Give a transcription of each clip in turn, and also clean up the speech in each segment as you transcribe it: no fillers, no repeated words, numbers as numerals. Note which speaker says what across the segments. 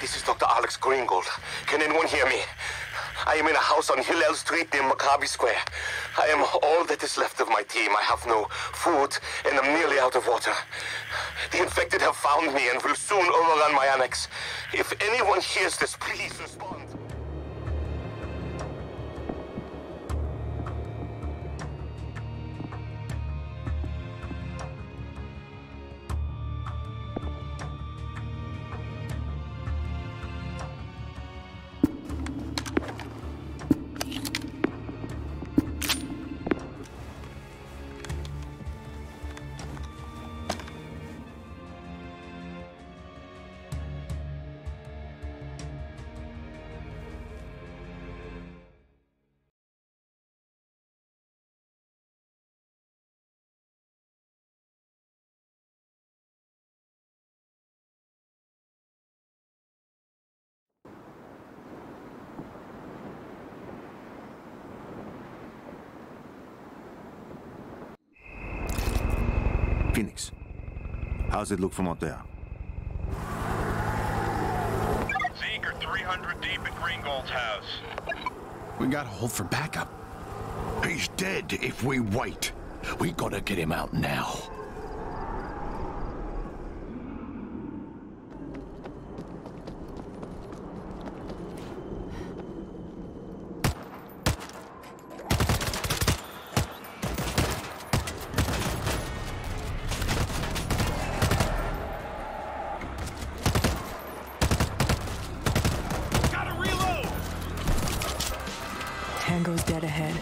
Speaker 1: This is Dr. Alex Greengold. Can anyone hear me? I am in a house on Hillel Street near Maccabi Square. I am all that is left of my team. I have no food, and I'm nearly out of water. The infected have found me and will soon overrun my annex. If anyone hears this, please respond.
Speaker 2: Phoenix, how's it look from out there?
Speaker 3: Zeke are 300 deep at Greengold's house.
Speaker 4: We gotta hold for backup.
Speaker 5: He's dead if we wait. We gotta get him out now.
Speaker 6: Tango's dead ahead.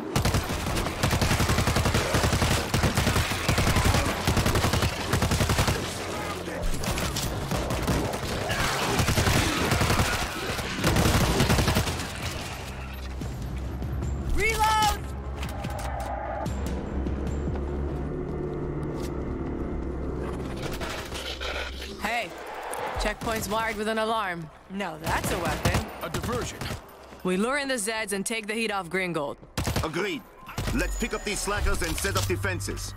Speaker 7: Reload!
Speaker 6: Hey, checkpoint's wired with an alarm.
Speaker 7: Now that's a weapon.
Speaker 4: A diversion.
Speaker 6: We lure in the Zeds and take the heat off Greengold.
Speaker 2: Agreed. Let's pick up these slackers and set up defenses.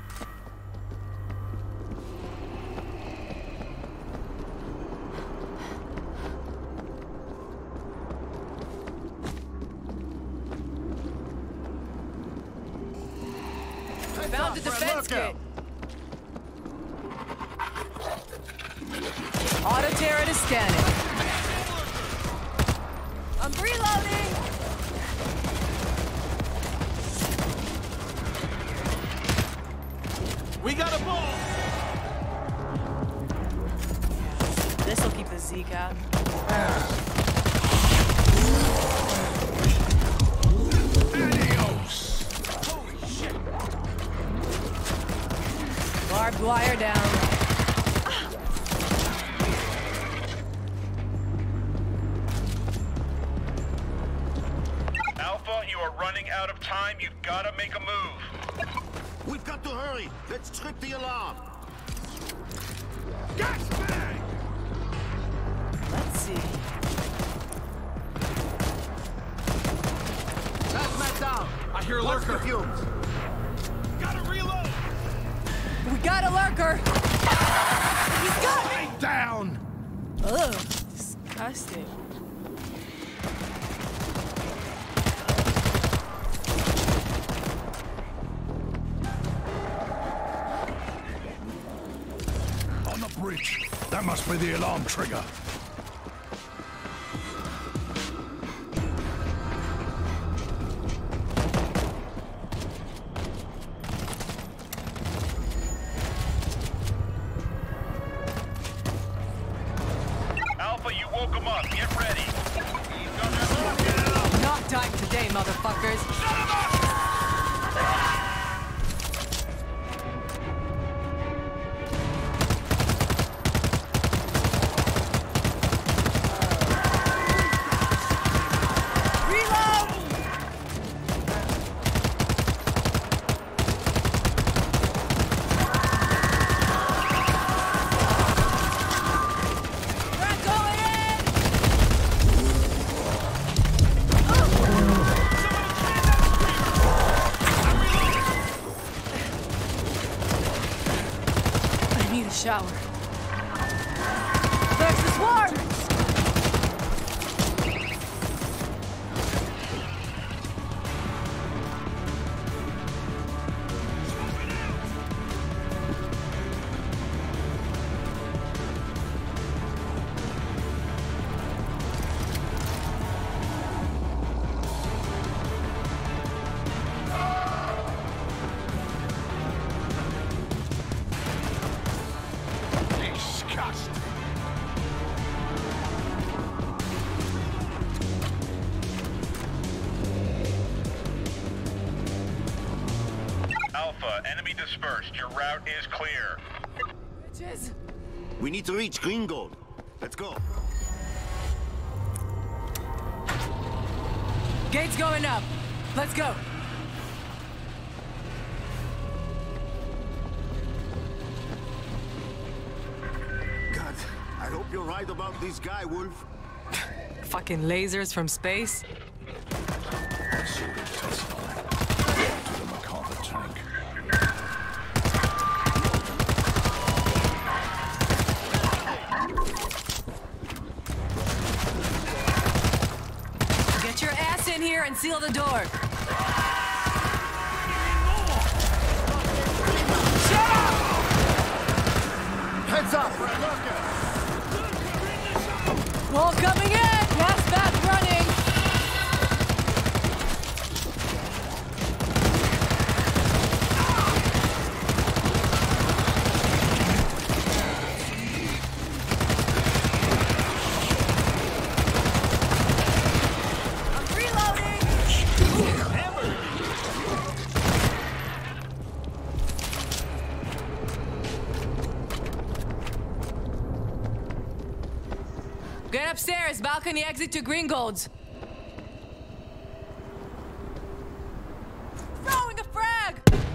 Speaker 6: Found the defense kit. Auto turret is scanning.
Speaker 7: I'm reloading!
Speaker 4: We got a ball!
Speaker 7: This'll keep the Zeke out.
Speaker 5: Adios!
Speaker 4: Holy shit!
Speaker 6: Barbed wire down.
Speaker 3: Alpha, you are running out of time. You've got to make a move.
Speaker 2: We've got to hurry. Let's trip the alarm.
Speaker 5: Gas bag!
Speaker 7: Let's see.
Speaker 2: Hazmat down.
Speaker 4: I hear a
Speaker 2: Watch the
Speaker 4: lurker.
Speaker 2: fumes.
Speaker 4: Gotta reload!
Speaker 6: We got a lurker!
Speaker 7: He's got me!
Speaker 5: Stay down!
Speaker 7: Ugh, disgusting.
Speaker 5: On the bridge. That must be the alarm trigger.
Speaker 3: Alpha, you woke him up. Get ready.
Speaker 6: Not time today, motherfuckers.
Speaker 3: dispersed. Your route is clear.
Speaker 6: Bitches.
Speaker 2: We need to reach Green Gold. Let's go.
Speaker 6: Gate's going up. Let's go.
Speaker 2: God, I hope you're right about this guy, Wolf.
Speaker 6: Fucking lasers from space.
Speaker 5: Sorted test line. To the MacArthur tank.
Speaker 6: Get your ass in here and seal the door.
Speaker 2: Heads up!
Speaker 6: Wall coming in! Gas back running! I'm reloading! Get upstairs, balcony exit to Gringolds. Throwing a frag!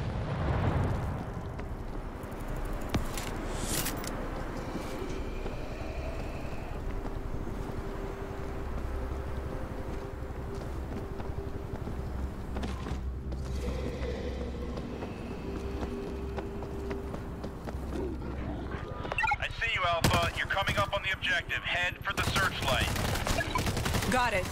Speaker 3: I see you, Alpha. You're coming up on the objective. Head for the searchlight.
Speaker 6: Got it.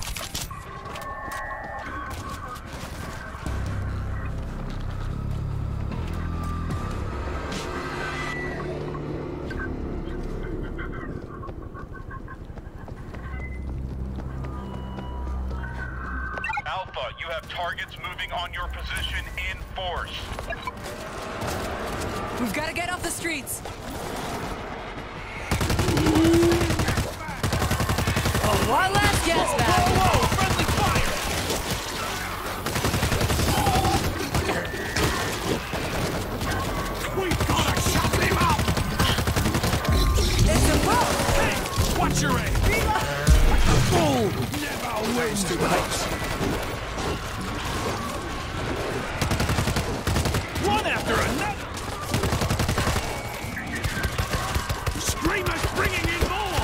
Speaker 3: Alpha, you have targets moving on your position in force.
Speaker 6: We've got to get off the streets. Oh, one last gas bag.
Speaker 4: Whoa! Friendly fire! We gotta shut him up!
Speaker 6: It's a boat.
Speaker 4: Hey, watch your aim! Oh, never wins too close. One after another! Screamers bringing in more!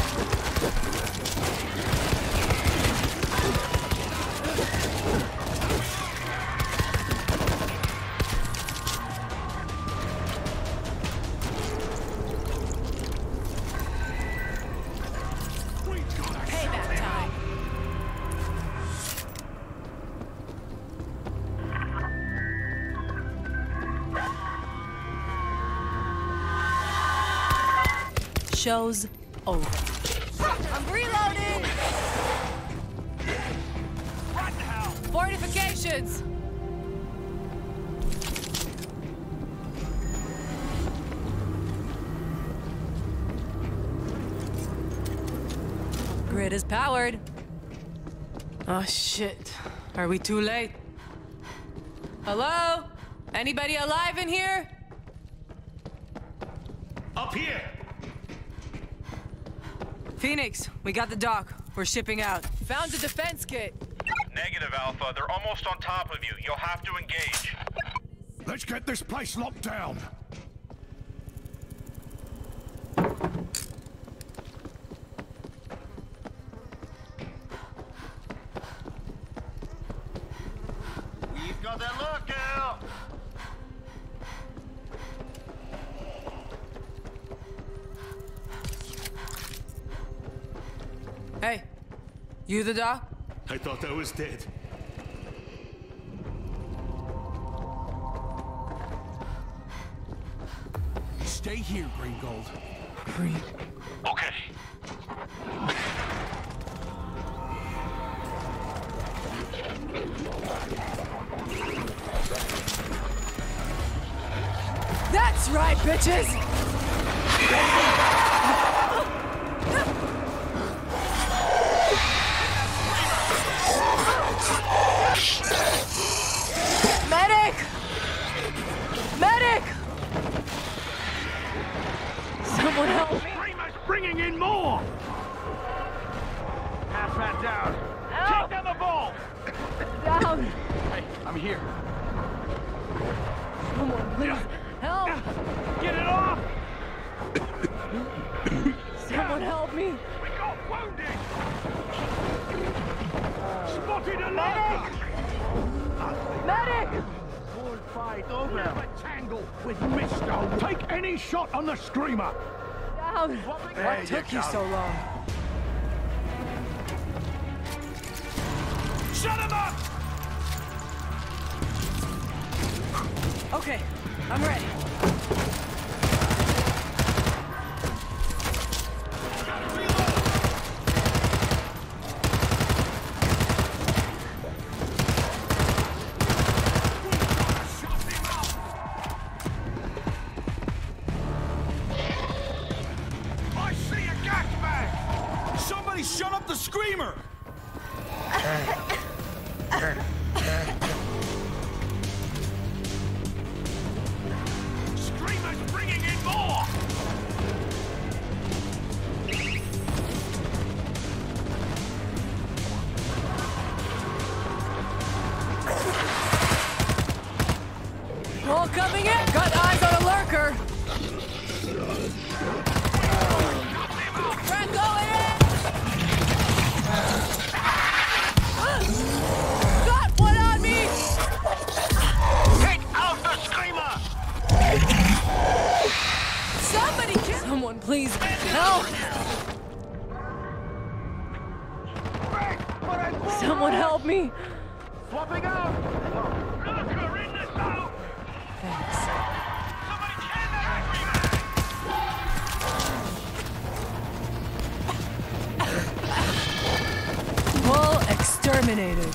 Speaker 6: Payback time. Show's over. I'm reloading!
Speaker 4: Right now!
Speaker 6: Fortifications! Grid is powered. Oh shit. Are we too late? Hello? Anybody alive in here?
Speaker 4: Up here!
Speaker 6: Phoenix, we got the dock. We're shipping out. Found the defense kit.
Speaker 3: Negative, Alpha. They're almost on top of you. You'll have to engage.
Speaker 5: Let's get this place locked down.
Speaker 2: We've got a lookout!
Speaker 6: Hey, you the doc?
Speaker 4: I thought I was dead. Stay here, Greengold.
Speaker 6: Green.
Speaker 3: Okay.
Speaker 6: That's right, bitches! Medic!
Speaker 4: down.
Speaker 7: Help!
Speaker 4: Take down the ball.
Speaker 7: Down!
Speaker 4: Hey, I'm here.
Speaker 7: Someone, please. Help!
Speaker 4: Get it off.
Speaker 7: Someone help me!
Speaker 4: We got wounded. Spotted a lurker.
Speaker 7: Medic!
Speaker 4: Full fight over. Never tangle with Mr. Take any shot on the screamer.
Speaker 7: Down! What took you so long?
Speaker 4: Shut him up.
Speaker 7: Okay, I'm ready.
Speaker 4: I see a gas bag. Somebody shut up the screamer. Screamer's bringing in more.
Speaker 7: All coming in! Got eyes on a lurker! We're going in! Got one on me!
Speaker 4: Take out the screamer.
Speaker 7: Somebody kill! Someone please help! Someone help me!
Speaker 4: Swapping out. Lurker in the south.
Speaker 7: Thanks.
Speaker 4: Somebody can that
Speaker 7: All exterminated.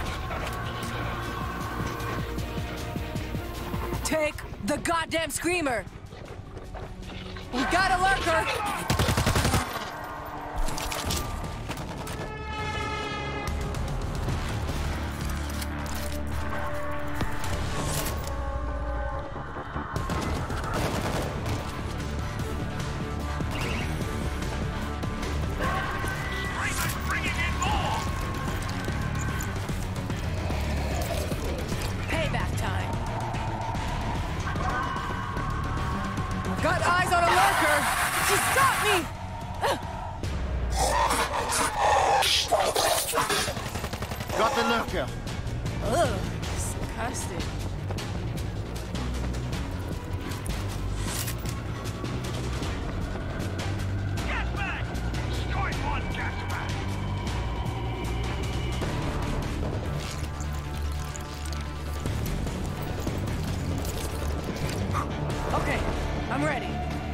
Speaker 7: Take the goddamn screamer! We got a lurker!
Speaker 4: Screamer's bringing in more.
Speaker 7: Payback time. Got eyes on a lurker! She's got me!
Speaker 2: Got the lurker.
Speaker 7: Ugh, disgusting.
Speaker 4: Gas bag. Destroy one gas bag.
Speaker 7: Okay, I'm ready.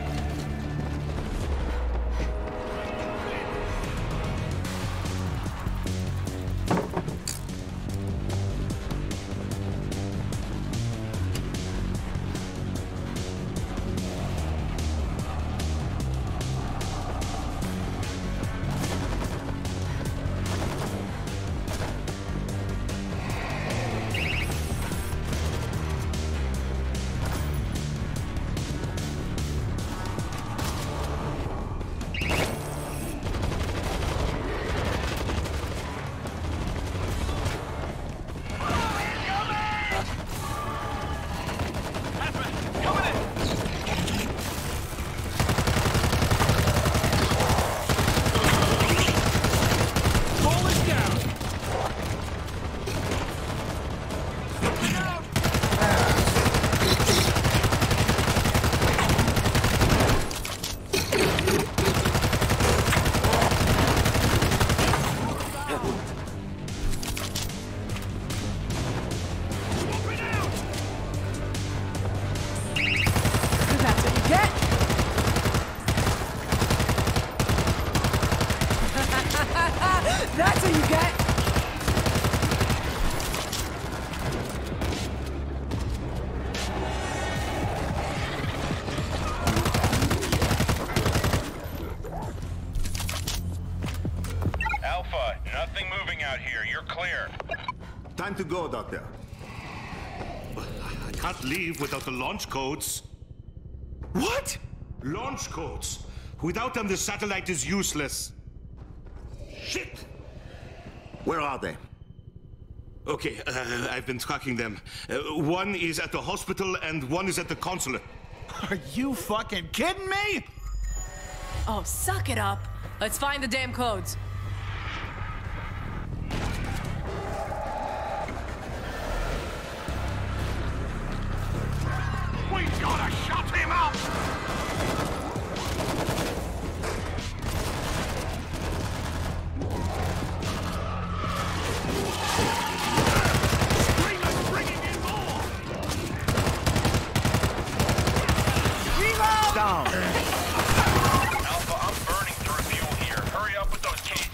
Speaker 7: That's what you get! That's what you get!
Speaker 3: Alpha, nothing moving out here. You're clear.
Speaker 2: Time to go, Doctor.
Speaker 5: I can't leave without the launch codes. What? Launch codes. Without them, the satellite is useless. Shit!
Speaker 2: Where are they?
Speaker 1: Okay, I've been tracking them. One is at the hospital and one is at the consulate.
Speaker 8: Are you fucking kidding me?
Speaker 7: Oh, suck it up. Let's find the damn codes.
Speaker 4: We gotta shut him up! Screamer's bringing in more!
Speaker 7: Reload!
Speaker 8: Down.
Speaker 3: Alpha, I'm burning through fuel here. Hurry up with those cases.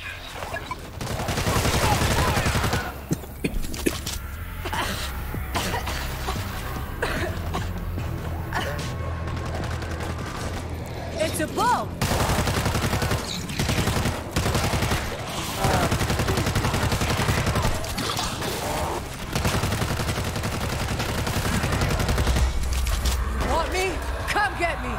Speaker 7: It's a boat! Want me? Come get me!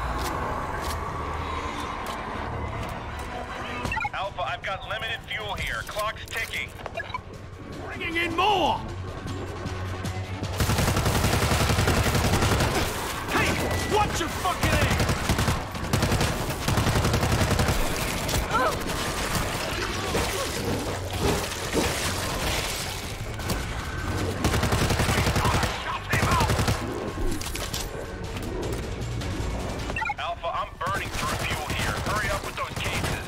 Speaker 3: Alpha, I've got limited fuel here. Clock's ticking.
Speaker 4: Bringing in more! Hey, watch your fucking aim!
Speaker 3: Alpha, I'm burning through fuel here. Hurry up with those cases.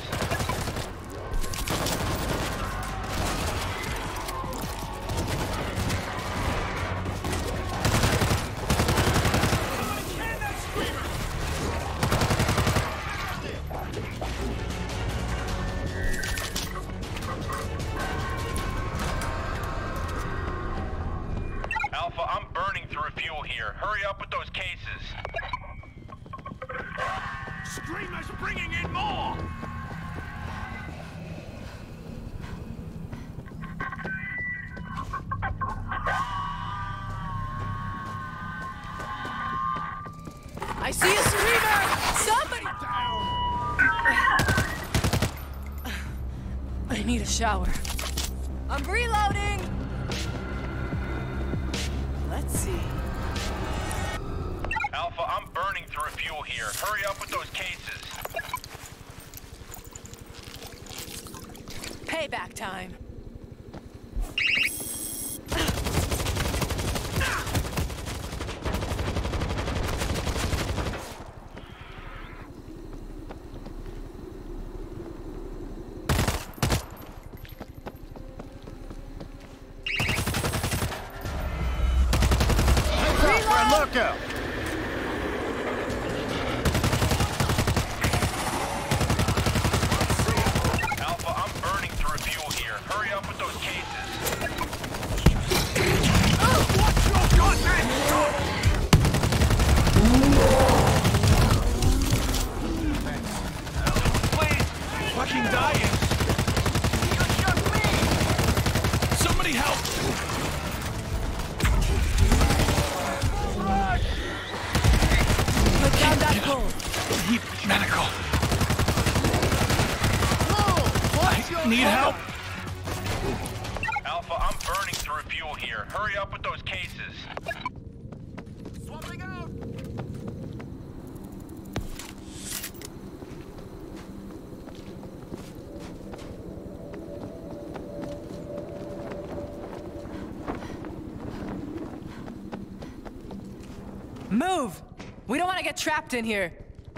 Speaker 3: Alpha, I'm burning through fuel here. Hurry up with those cases.
Speaker 4: Screamer's bringing in more!
Speaker 7: I see a screamer! Somebody down! I need a shower. I'm reloading! Let's see.
Speaker 3: Alpha, I'm burning through fuel here. Hurry up with those cases.
Speaker 7: Payback time.
Speaker 8: Look out!
Speaker 3: Alpha, I'm burning through fuel here. Hurry up with those cases.
Speaker 4: Watch your goddamn shot!
Speaker 8: Please! Fucking dying! Somebody help!
Speaker 7: Put down that bull.
Speaker 8: Need medical. I need help.
Speaker 3: Alpha, I'm burning through fuel here. Hurry up with those cases.
Speaker 4: Swapping out!
Speaker 7: Move! We don't want to get trapped in here.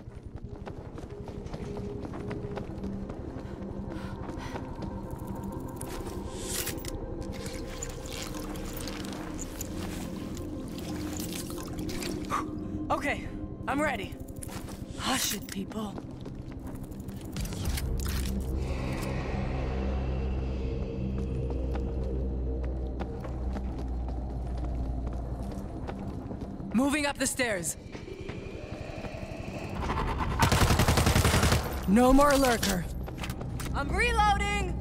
Speaker 7: Okay, I'm ready. Hush it, people. Moving up the stairs. No more lurker. I'm reloading!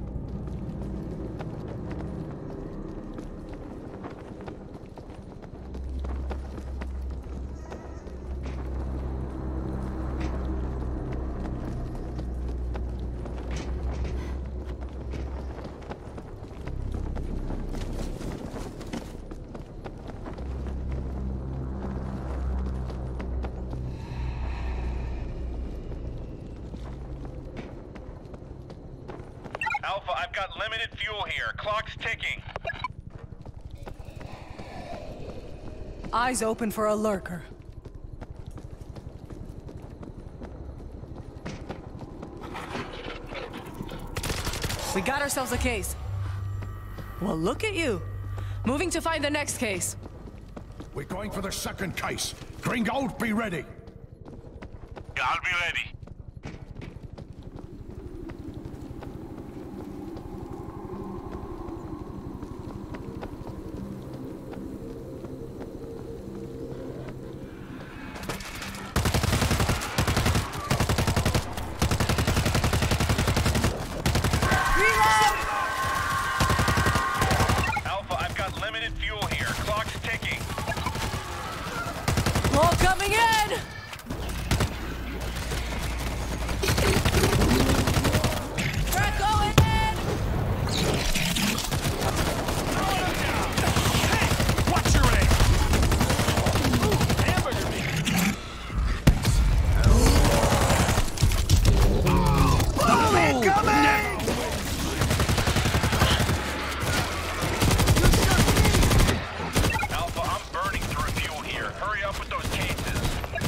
Speaker 3: got limited fuel here. Clock's ticking.
Speaker 7: Eyes open for a lurker. We got ourselves a case. Well, look at you. Moving to find the next case.
Speaker 5: We're going for the second case. Gringold, be ready.
Speaker 3: Yeah, I'll be ready. Alpha, I've got limited fuel here. Clock's ticking.
Speaker 7: All coming in! We're going in!
Speaker 8: Watch your aim! Ooh, hamburger meat!
Speaker 3: Alpha, I'm burning through fuel here. Hurry up with those cases.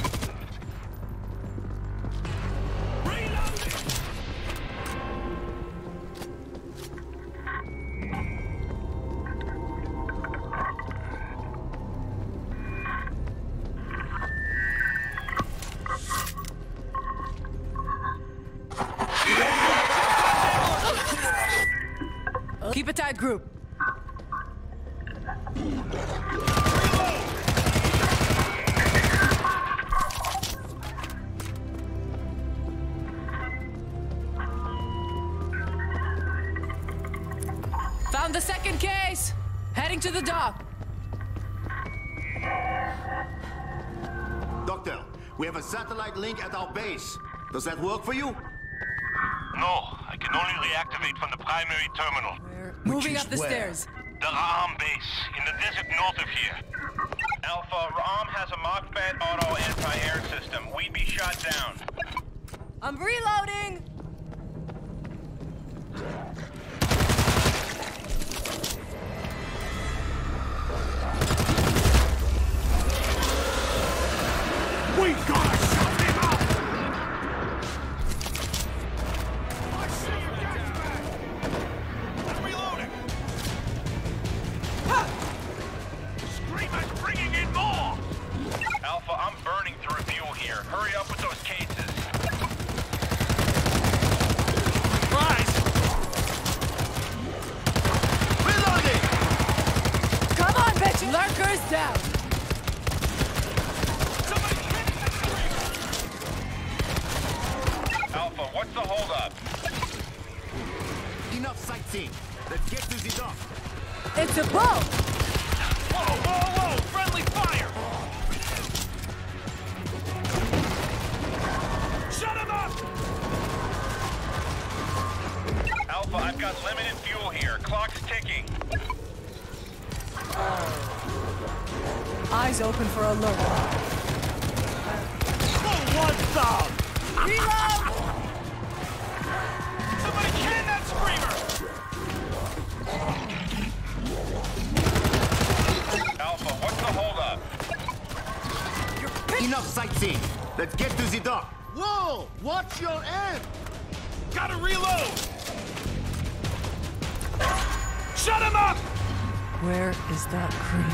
Speaker 7: Keep it tight, group. Found the second case! Heading to the dock.
Speaker 2: Doctor, we have a satellite link at our base. Does that work for you?
Speaker 3: No, I can only reactivate from the primary terminal.
Speaker 7: We're moving
Speaker 5: is
Speaker 7: up the
Speaker 5: where?
Speaker 7: stairs.
Speaker 3: The Ra'am base, in the desert north of here. Alpha, Ra'am has a Mach-Bat auto anti-air system. We'd be shot down.
Speaker 7: I'm reloading!
Speaker 5: We gotta shut him up!
Speaker 8: I'm reloading! Screamer's bringing in more!
Speaker 3: Alpha, I'm burning through fuel here. Hurry up with those cases.
Speaker 8: Rise!
Speaker 2: Reloading!
Speaker 7: Come on, bitch! Lurkers down!
Speaker 8: Somebody hit that screamer!
Speaker 3: Alpha, what's the holdup?
Speaker 2: Enough sightseeing. Let's get to the dock.
Speaker 7: It's a boat!
Speaker 8: Whoa, whoa, whoa! Friendly fire! Shut him up!
Speaker 3: Alpha, I've got limited fuel here. Clock's ticking.
Speaker 7: Eyes open for a lurker.
Speaker 8: What's up?
Speaker 7: Reload!
Speaker 8: Somebody can that screamer!
Speaker 3: Alpha, what's the holdup?
Speaker 2: Enough sightseeing. Let's get to the dock. Whoa! Watch your end!
Speaker 8: Gotta reload! Shut him up!
Speaker 7: Where is that creep?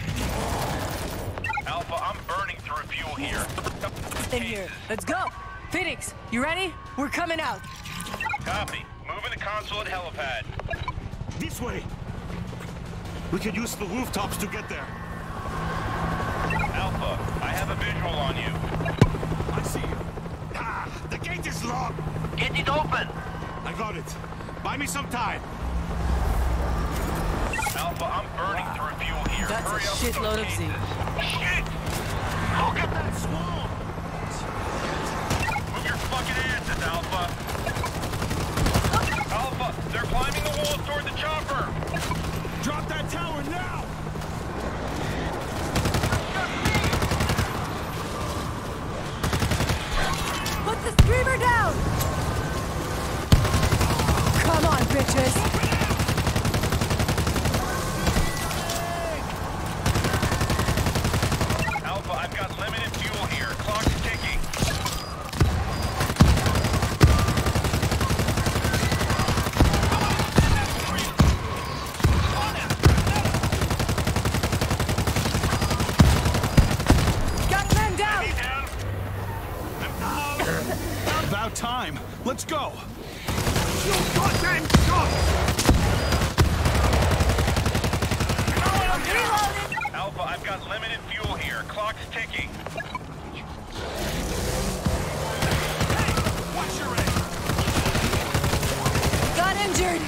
Speaker 3: Alpha, I'm burning through fuel here.
Speaker 7: In here. Let's go! Phoenix, you ready? We're coming out.
Speaker 3: Copy. Moving the console at helipad.
Speaker 2: This way. We could use the rooftops to get there.
Speaker 3: Alpha, I have a visual on you.
Speaker 2: I see you. Ah, the gate is locked.
Speaker 3: Get it open!
Speaker 2: I got it. Buy me some time.
Speaker 3: Alpha, I'm burning through fuel here.
Speaker 7: That's a
Speaker 3: Hurry up with
Speaker 7: shitload
Speaker 3: those
Speaker 7: of Z.
Speaker 3: cases. Shit! Look at that swarm! Move your fucking asses, Alpha! Alpha, they're climbing the walls toward the chopper!
Speaker 8: Drop that tower now!
Speaker 7: Put the screamer down! Come on, bitches!
Speaker 8: go!
Speaker 4: You goddamn shot!
Speaker 3: Alpha, I've got limited fuel here. Clock's ticking.
Speaker 8: Hey, watch your aim!
Speaker 7: Got injured.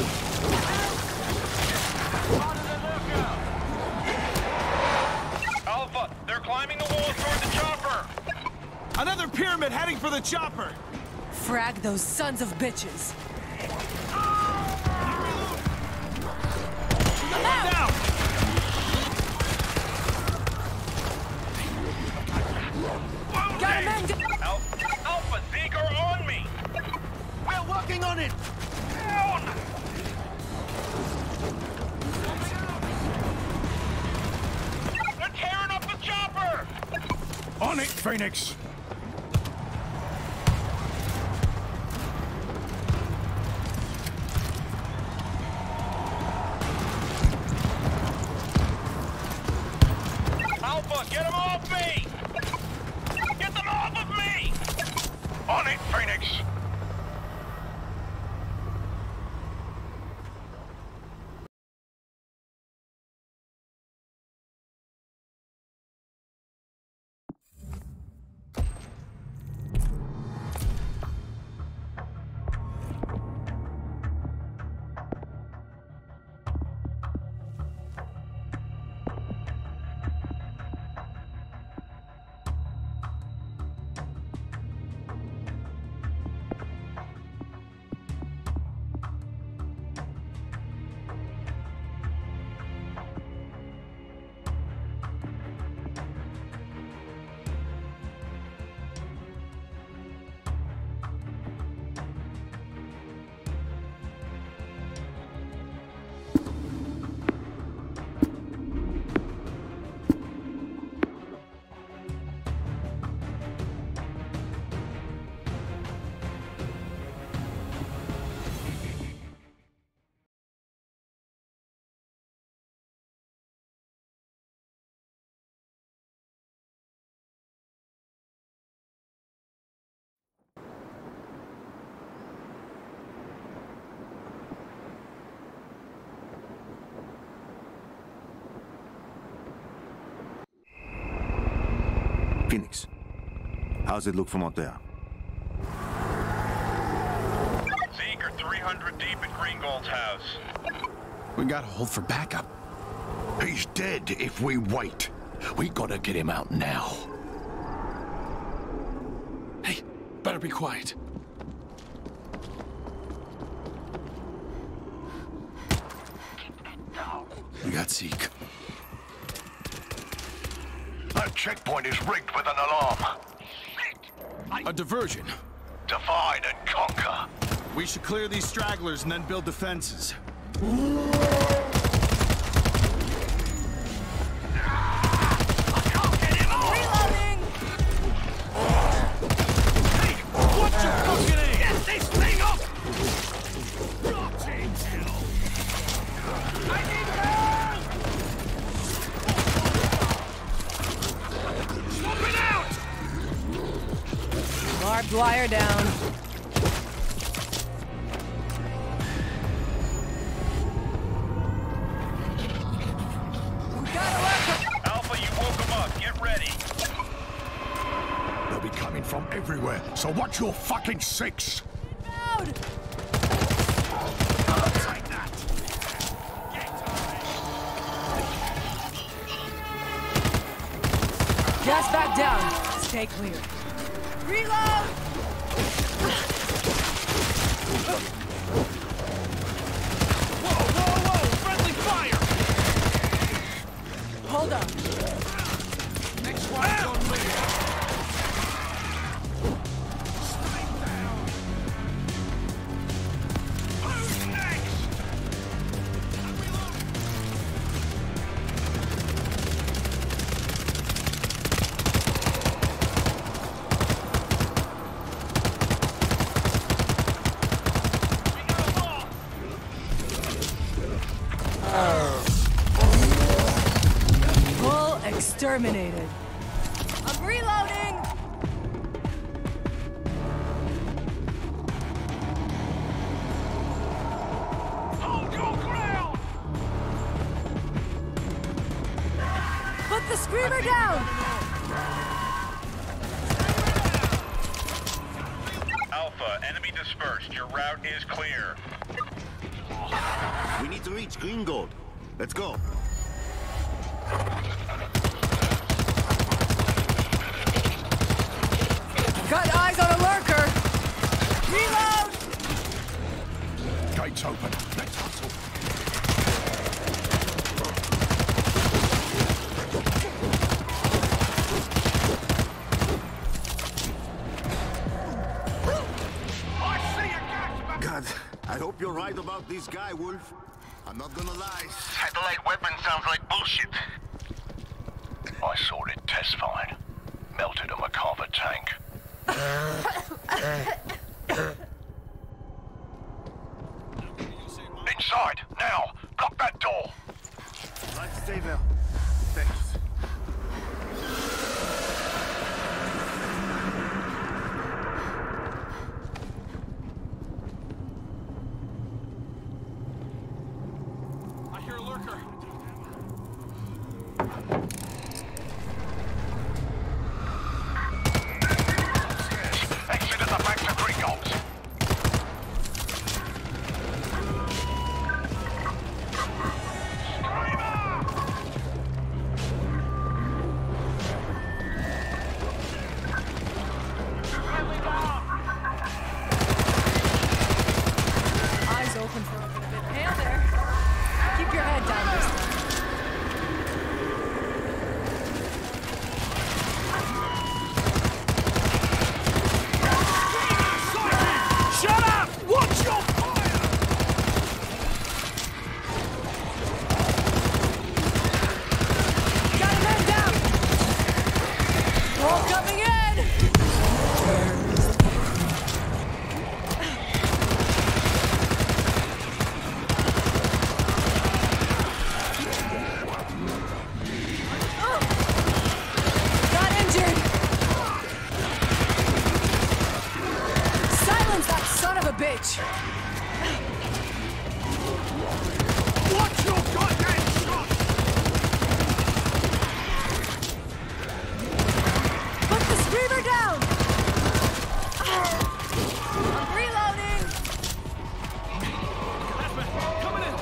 Speaker 3: Alpha, they're climbing the walls toward the chopper.
Speaker 8: Another pyramid heading for the chopper!
Speaker 7: Frag those sons of bitches.
Speaker 8: Down!
Speaker 7: Got him in.
Speaker 3: Alpha, Zeke are on me.
Speaker 8: We're working on it!
Speaker 3: Down! They're tearing up the chopper.
Speaker 4: On it, Phoenix!
Speaker 3: Alpha, get them off me! Get them off of me!
Speaker 1: On it, Phoenix!
Speaker 2: Phoenix, how's it look from out there?
Speaker 3: Zeke are 300 deep at Greengold's house.
Speaker 5: We gotta hold for backup. He's dead if we wait. We gotta get him out now. Hey, better be quiet. We got Zeke.
Speaker 1: That checkpoint is rigged with an alarm.
Speaker 8: A diversion.
Speaker 1: Divide and conquer.
Speaker 8: We should clear these stragglers and then build defenses.
Speaker 7: Reloading.
Speaker 8: What's your fucking aim?
Speaker 4: Get this thing up! Rotting hell! I need help! Swapping out!
Speaker 7: Barbed wire down.
Speaker 3: Alpha, you woke them up. Get ready.
Speaker 5: They'll be coming from everywhere, so watch your fucking six.
Speaker 7: Loud.
Speaker 4: Take that!
Speaker 7: Gas back down. Stay clear. Reload.
Speaker 8: Whoa! Friendly fire!
Speaker 7: Hold up.
Speaker 8: Next one's on me!
Speaker 4: Who's next?
Speaker 7: Full exterminated. I'm reloading. screamer down!
Speaker 3: Alpha, enemy dispersed. Your route is clear.
Speaker 9: We need to reach Green Gold. Let's go.
Speaker 7: Got eyes on a lurker! Reload!
Speaker 5: Gates open. Let's hustle.
Speaker 9: God, I hope you're right about this guy, Wolf. I'm not gonna lie.
Speaker 1: Satellite weapon sounds like bullshit.
Speaker 2: I saw it test fine. Melted a Macarva tank. Inside, now! Block that door!
Speaker 9: Let's stay there. Thanks.
Speaker 8: I hear a lurker.
Speaker 2: Exit at the back to Green Goals.
Speaker 7: Eyes open for a bit. Hey there. Keep your head down this time.
Speaker 8: Shut up! Watch your fire!
Speaker 7: Got a man down! All coming in! Got injured! Silence that son of a bitch!
Speaker 8: Watch your goddamn shot!
Speaker 7: Put the screamer down! I'm reloading!
Speaker 8: Coming in!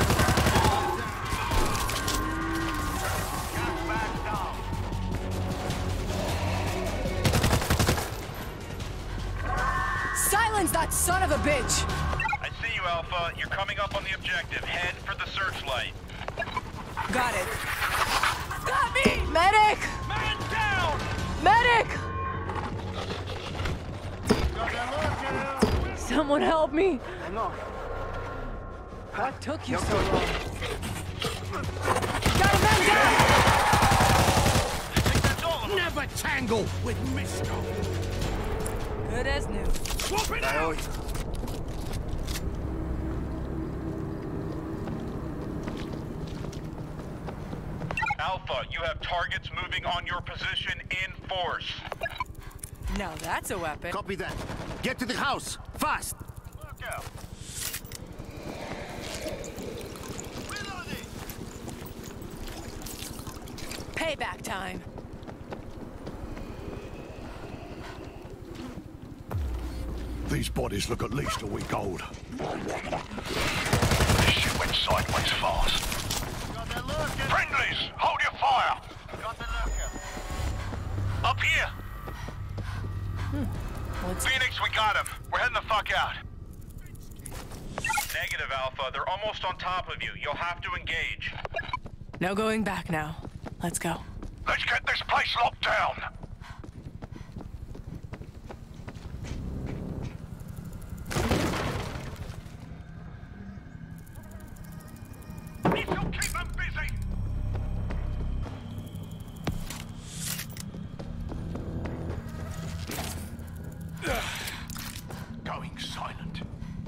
Speaker 7: Silence that son of a bitch!
Speaker 3: I see you, Alpha. You're coming up on the objective. Head for the searchlight.
Speaker 7: Got it. Got me! Medic!
Speaker 8: Man down!
Speaker 7: Medic! Someone help me! What took you so long? Got a man down!
Speaker 8: I think that's all of them. Never tangle with Misto.
Speaker 7: Good as new.
Speaker 8: Swap it out!
Speaker 3: Alpha, you have targets moving on your position in force.
Speaker 7: Now that's a weapon.
Speaker 9: Copy that. Get to the house. Fast!
Speaker 3: Look out.
Speaker 7: Payback time.
Speaker 5: These bodies look at least a week old.
Speaker 2: This shit went sideways fast. Friendlies, hold your fire! Up here! Phoenix, we got him. We're heading the fuck out.
Speaker 3: Negative, Alpha. They're almost on top of you. You'll have to engage.
Speaker 7: No going back now. Let's go.
Speaker 2: Let's get this place locked down.
Speaker 3: Need to keep them busy.
Speaker 5: Going silent.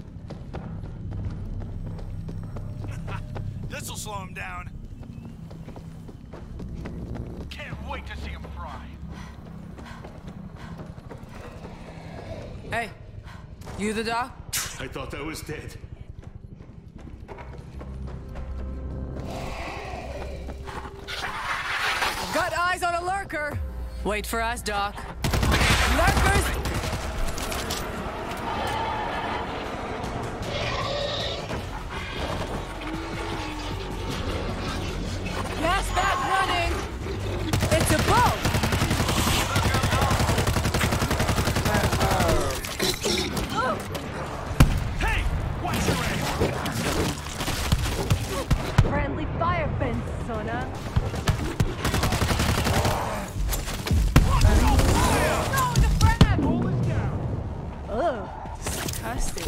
Speaker 8: This'll slow him down. Can't wait to see him fry.
Speaker 7: Hey, you the doc?
Speaker 2: I thought I was dead.
Speaker 7: Got eyes on a lurker. Wait for us, Doc. Lurkers! Gas back running! It's a boat!
Speaker 4: Hey! Watch your aim!
Speaker 7: Friendly fire fence, Sona. Ugh, disgusting.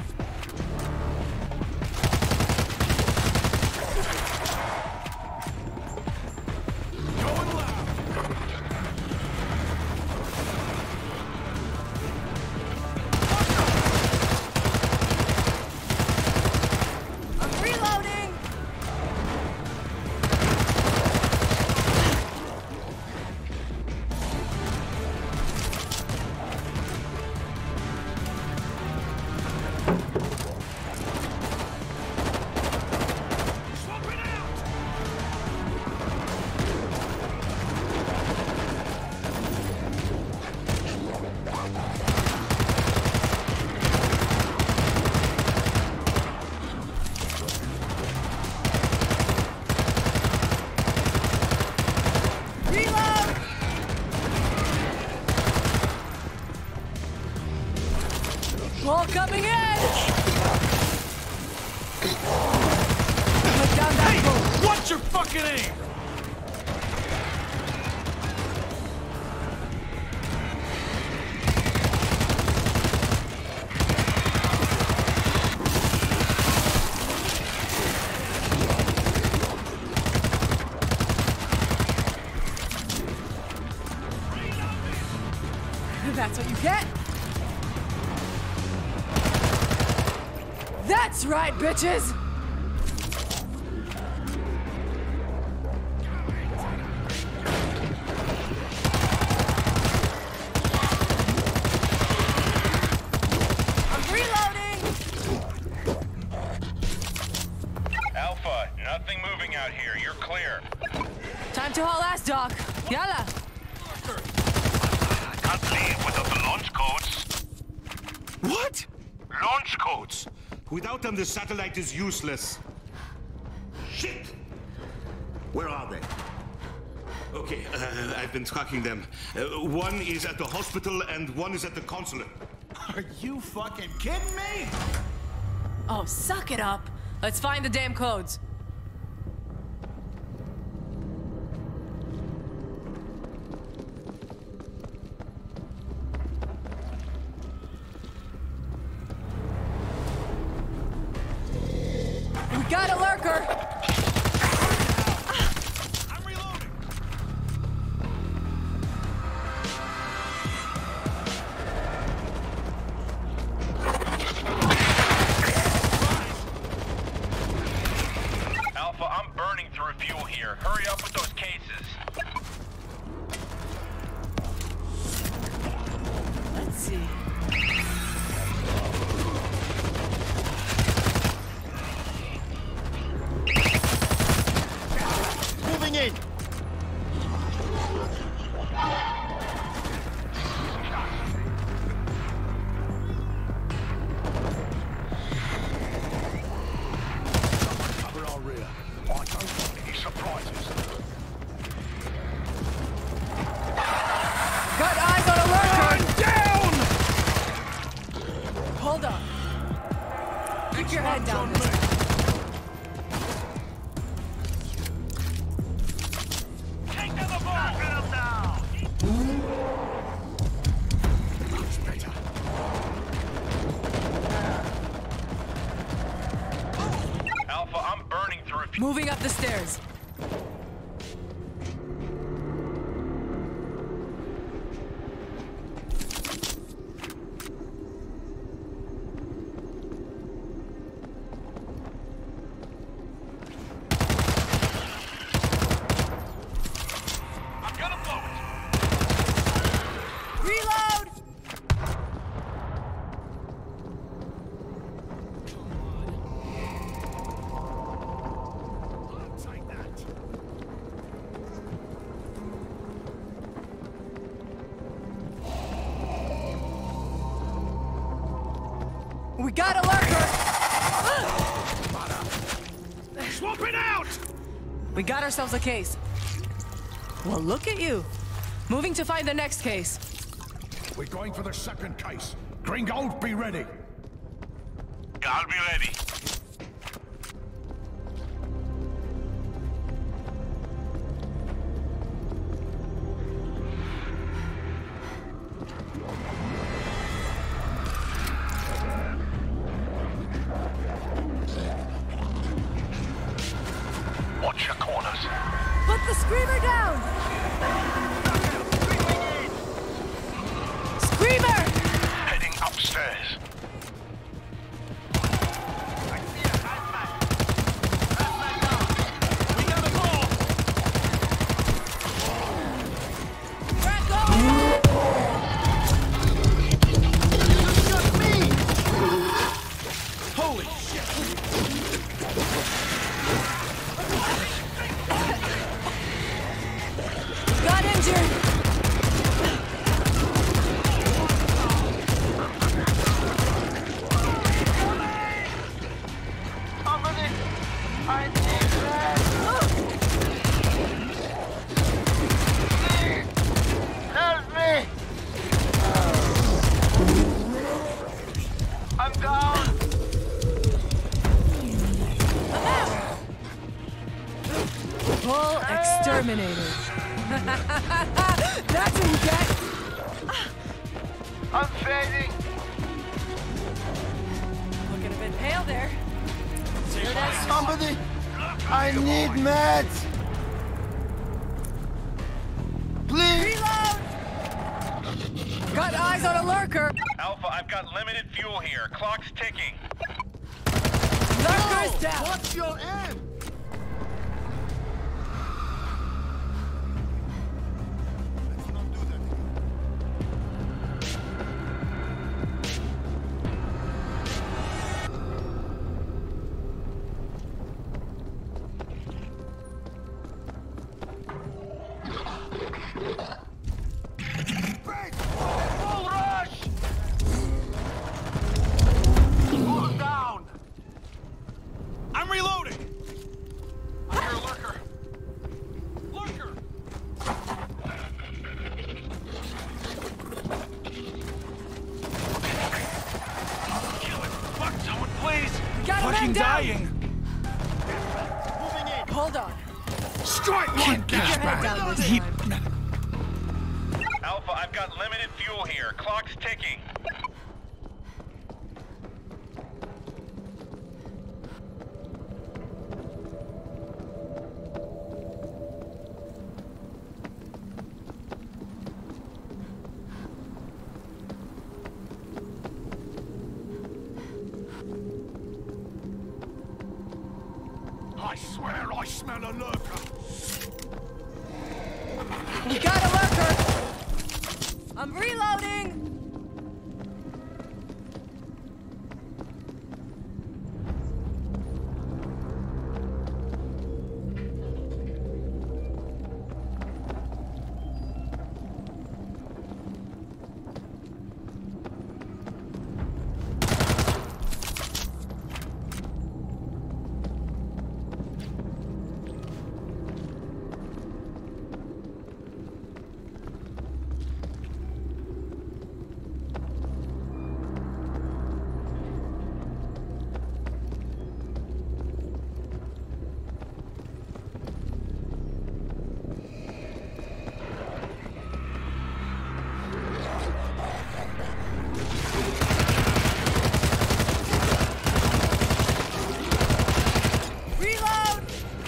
Speaker 7: I'm reloading! Reload! Wall coming in! Put down that boat!
Speaker 4: What's your fucking aim?
Speaker 7: That's what you get! That's right, bitches! I'm reloading!
Speaker 3: Alpha, nothing moving out here. You're clear.
Speaker 7: Time to haul ass, Doc. Yalla!
Speaker 2: Can't leave without the launch codes.
Speaker 10: What?
Speaker 2: Launch codes!
Speaker 10: Without them, the satellite is useless.
Speaker 9: Shit! Where are they?
Speaker 10: Okay, I've been tracking them. One is at the hospital and one is at the consulate.
Speaker 4: Are you fucking kidding me?
Speaker 7: Oh, suck it up! Let's find the damn codes. We got a lurker!
Speaker 4: I'm reloading.
Speaker 3: Alpha, I'm burning through fuel here. Hurry up with those cases.
Speaker 7: Let's see.
Speaker 9: Moving in!
Speaker 4: Cover our rear. I don't want any surprises.
Speaker 7: Got eyes on a lurker!
Speaker 4: Down!
Speaker 7: Hold on. Keep your head down.
Speaker 3: Take down the ball!
Speaker 4: Much better.
Speaker 3: Alpha, I'm burning through fuel.
Speaker 7: Moving up the stairs.
Speaker 3: I'm gonna blow it.
Speaker 7: Reload!
Speaker 4: I'll take that.
Speaker 7: got a lurker!
Speaker 4: Swap it out!
Speaker 7: We got ourselves a case. Well, look at you. Moving to find the next case.
Speaker 4: We're going for the second case. Gringold, be ready.
Speaker 3: I'll be ready.
Speaker 2: Watch your corners.
Speaker 7: Put the screamer down! Screamer!
Speaker 2: Heading upstairs.
Speaker 7: Full exterminator. That's what you get.
Speaker 8: I'm fading.
Speaker 7: Looking a bit pale there.
Speaker 8: Somebody, I need meds. Please.
Speaker 7: Reload! Got eyes on a lurker.
Speaker 3: Alpha, I've got limited fuel here. Clock's ticking.
Speaker 7: Lurker's down.
Speaker 8: What's your aim? Let's not do that. Full rush! Pull down!
Speaker 10: I'm reloading!
Speaker 8: I hear a lurker. Lurker!
Speaker 10: Fuck, someone please!
Speaker 7: Got a man
Speaker 10: Fucking
Speaker 7: down.
Speaker 10: dying!
Speaker 8: Moving in.
Speaker 7: Hold on.
Speaker 4: Strike one
Speaker 7: Get your head
Speaker 4: gas
Speaker 7: down
Speaker 4: bag.
Speaker 7: this
Speaker 4: Hit.
Speaker 7: time.
Speaker 3: Alpha, I've got limited fuel here. Clock's ticking.
Speaker 4: I swear I smell a lurker.
Speaker 7: We got a lurker. I'm reloading. Reload.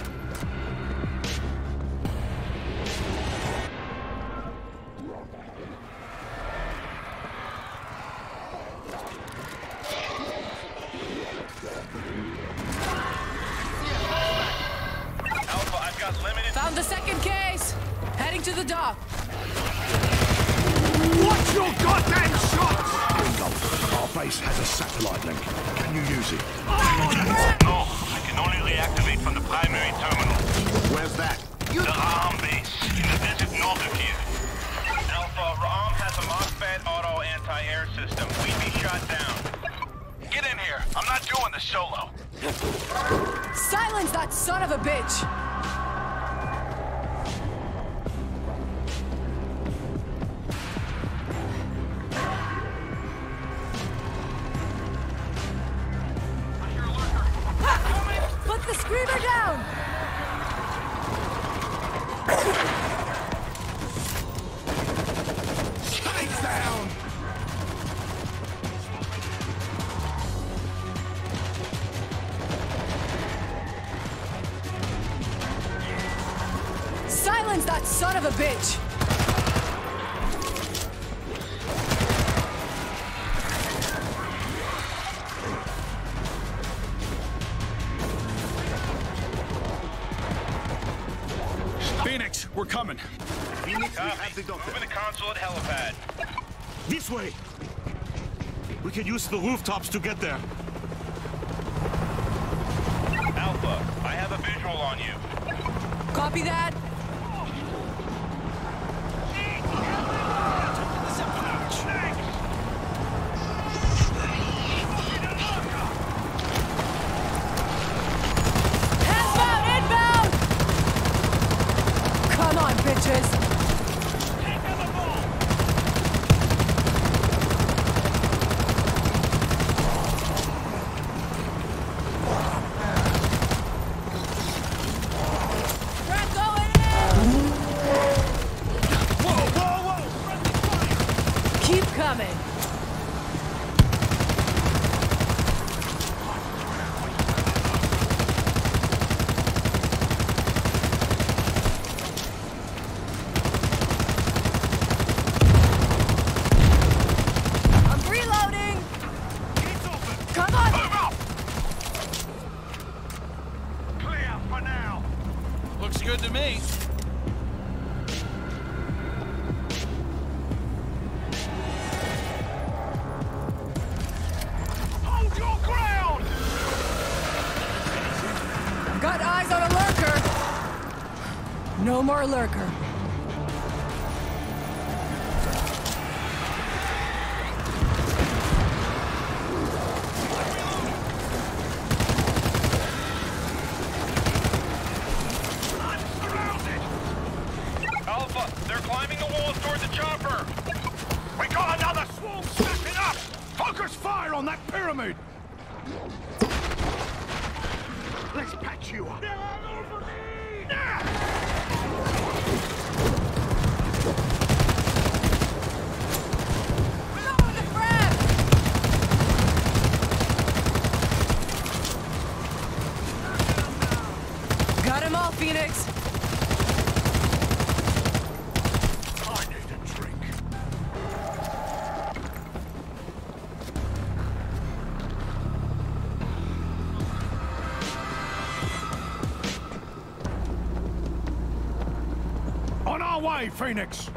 Speaker 3: Alpha, I've got limited...
Speaker 7: Found the second case. Heading to the dock.
Speaker 4: Watch your goddamn shots! Gringold, our base has a satellite link. Can you use it?
Speaker 3: No, I can only reactivate from the primary terminal.
Speaker 9: Where's that?
Speaker 3: The Ra'am base, in the desert north of here. Alpha, Ra'am has a Mossbat auto anti-air system. We'd be shot down.
Speaker 2: Get in here. I'm not doing this solo.
Speaker 7: Silence that son of a bitch! Put the screamer down!
Speaker 5: Lights down!
Speaker 7: Silence that son of a bitch!
Speaker 5: Phoenix, we're coming.
Speaker 9: Phoenix, we
Speaker 3: Copy.
Speaker 9: have the doctor.
Speaker 3: Moving the console at helipad.
Speaker 10: This way! We can use the rooftops to get there.
Speaker 3: Alpha, I have a visual on you.
Speaker 7: Copy that? Hazmat inbound! Come on, bitches! We're going in! Keep coming. I'm reloading. Come on.
Speaker 8: Clear for now.
Speaker 11: Looks good to me.
Speaker 8: Hold your ground!
Speaker 7: Got eyes on a lurker. No more lurker.
Speaker 3: Alpha, they're climbing the walls toward the chopper.
Speaker 8: We got another swarm snapping up! Focus fire on that pyramid! Let's patch you up.
Speaker 7: Reload the frag! Got him all, Phoenix.
Speaker 8: I need a drink. On our way, Phoenix!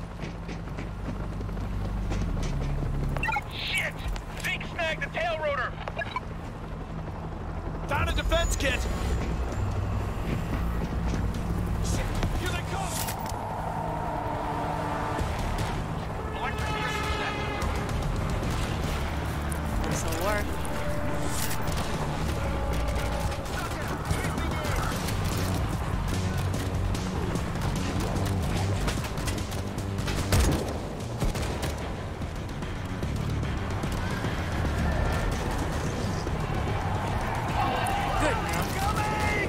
Speaker 3: Shit! Zeke snagged the tail rotor.
Speaker 11: Found a defense kit.
Speaker 8: Here they come! Electrocution set.
Speaker 7: This'll work. Good man.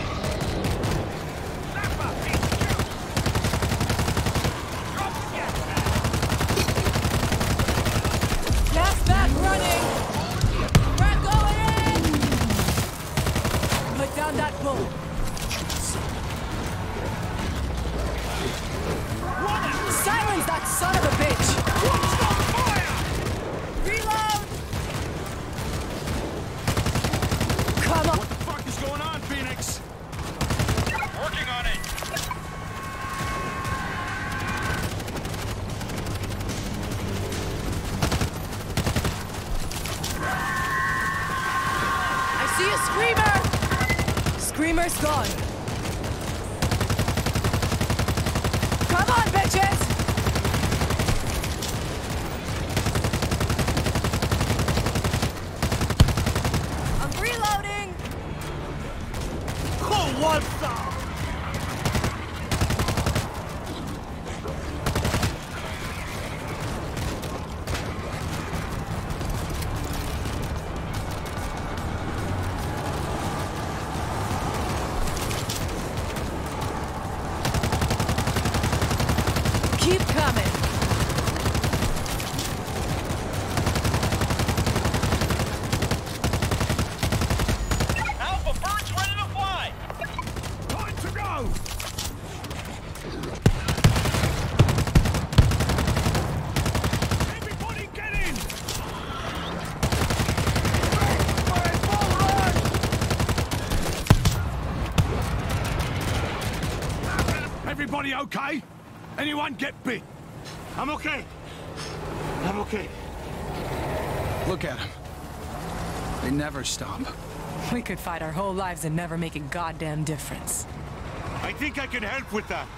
Speaker 7: Gas back running! We're going in! Put down that bull. Silence that son of a bitch! Reload! Come on!
Speaker 5: What the fuck is going on, Phoenix?
Speaker 3: Working on it.
Speaker 7: I see a screamer! Screamer's gone. Come on, bitches!
Speaker 8: vergüenza!
Speaker 7: Keep coming.
Speaker 3: Alpha, bird's ready to fly!
Speaker 4: Time to go! Everybody get in! Everybody okay? Anyone get bit?
Speaker 10: I'm okay. I'm okay.
Speaker 5: Look at them. They never stop.
Speaker 7: We could fight our whole lives and never make a goddamn difference.
Speaker 10: I think I can help with that.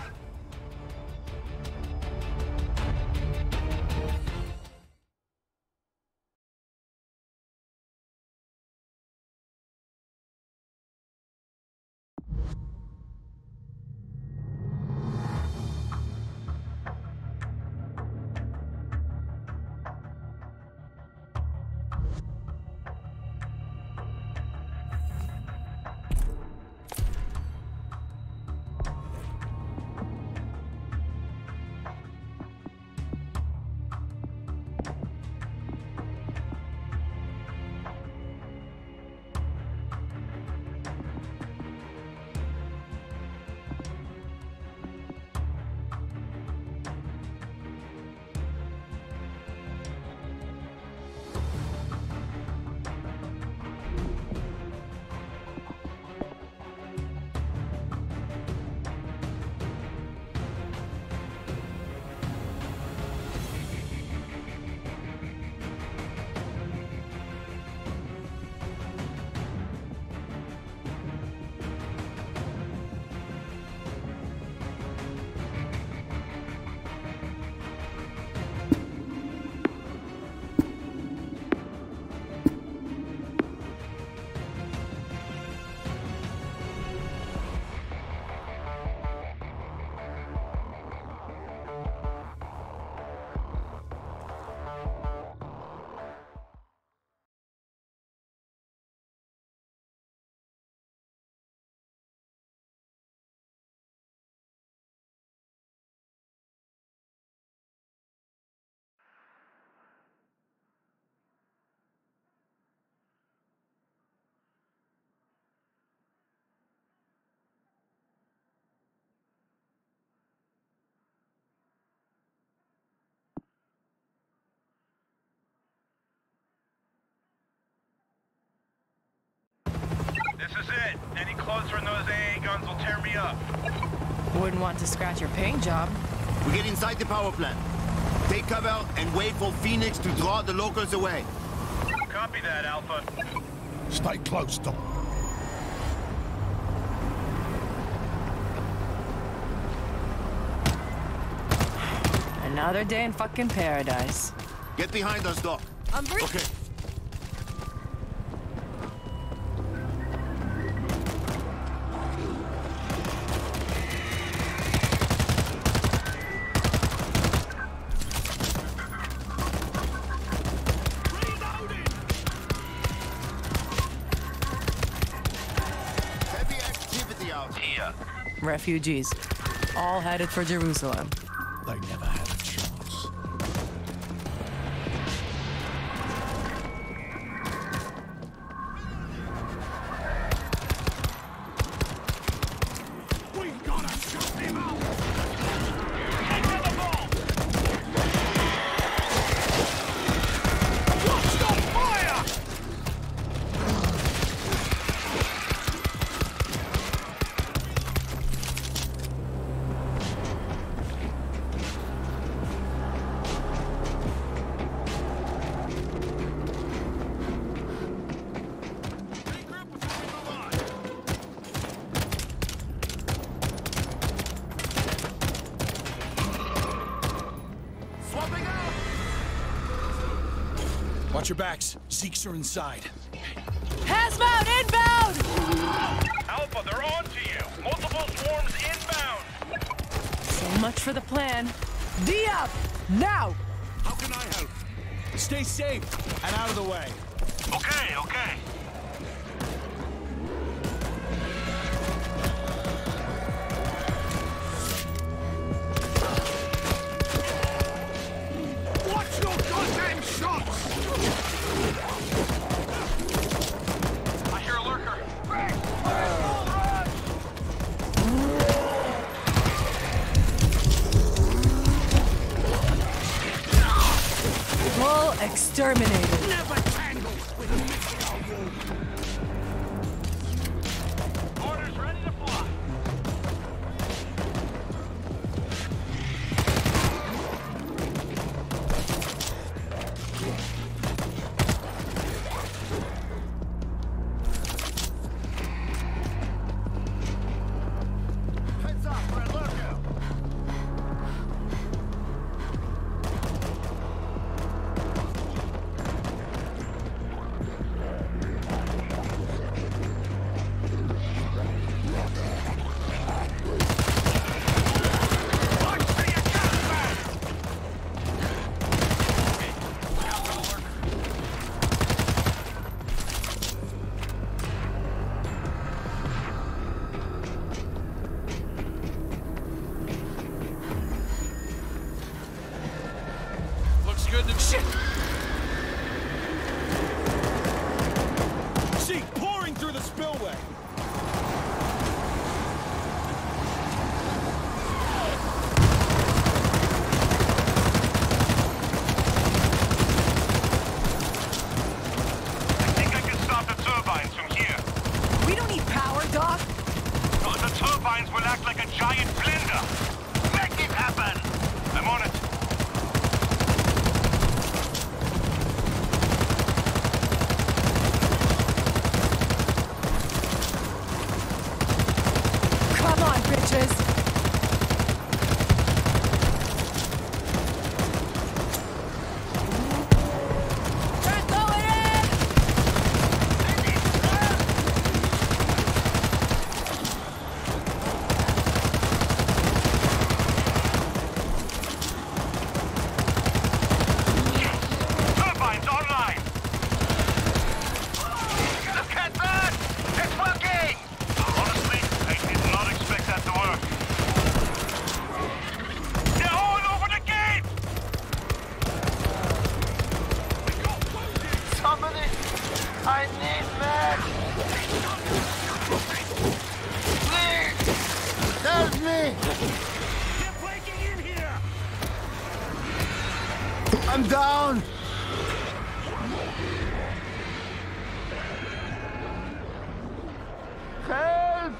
Speaker 3: This is it. Any closer and those AA guns will tear me up.
Speaker 7: Wouldn't want to scratch your paint job.
Speaker 9: We get inside the power plant. Take cover and wait for Phoenix to draw the locals away.
Speaker 3: Copy that, Alpha.
Speaker 4: Stay close, Doc.
Speaker 7: Another day in fucking paradise.
Speaker 9: Get behind us, Doc.
Speaker 7: I'm
Speaker 9: Okay. Heavy activity out
Speaker 3: here.
Speaker 7: Refugees. All headed for Jerusalem.
Speaker 4: They never had a chance. We gotta shut him out! Get to the ball! Watch the fire! Watch your backs. Zeeks are inside.
Speaker 7: Hazmat inbound!
Speaker 3: Alpha, they're on to you.
Speaker 7: Much for the plan. D up! Now!
Speaker 8: How can I help? Stay safe and out of the way.
Speaker 3: Okay, okay.
Speaker 4: Watch your goddamn shots!
Speaker 3: I hear a lurker.
Speaker 7: Full exterminated.
Speaker 4: Never tangle with Mr. Wolf.
Speaker 3: Orders ready to fly.
Speaker 9: Heads up for a lurker.
Speaker 11: Looks good to shit.
Speaker 8: See, pouring through the spillway.
Speaker 3: I think I can stop the turbines from here.
Speaker 7: We don't need power, Doc.
Speaker 3: The turbines will act like a giant blender. Make it happen. I'm on it.
Speaker 7: Come on, bitches. We're going in!
Speaker 3: Turbines online. Look at that! It's working! Honestly, I did not expect that to work. They're all over the gate! Somebody! I need meds! Please!
Speaker 9: Help me!
Speaker 4: They're breaking in here!
Speaker 9: I'm down! Help!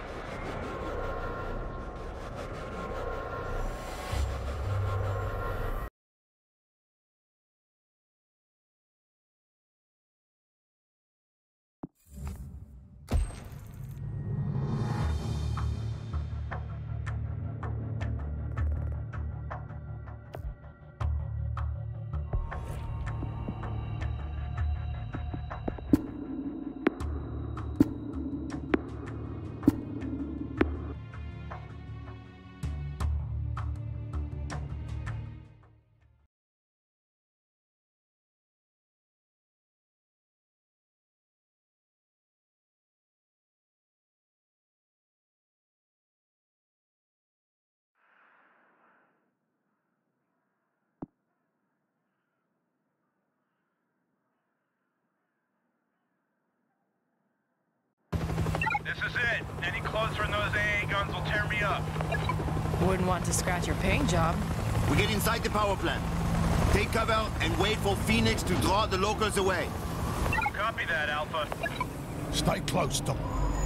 Speaker 3: This is it. Any closer and those AA guns will tear me up.
Speaker 7: Wouldn't want to scratch your paint job.
Speaker 9: We get inside the power plant. Take cover and wait for Phoenix to draw the locals away.
Speaker 3: Copy that, Alpha.
Speaker 5: Stay close, Doc.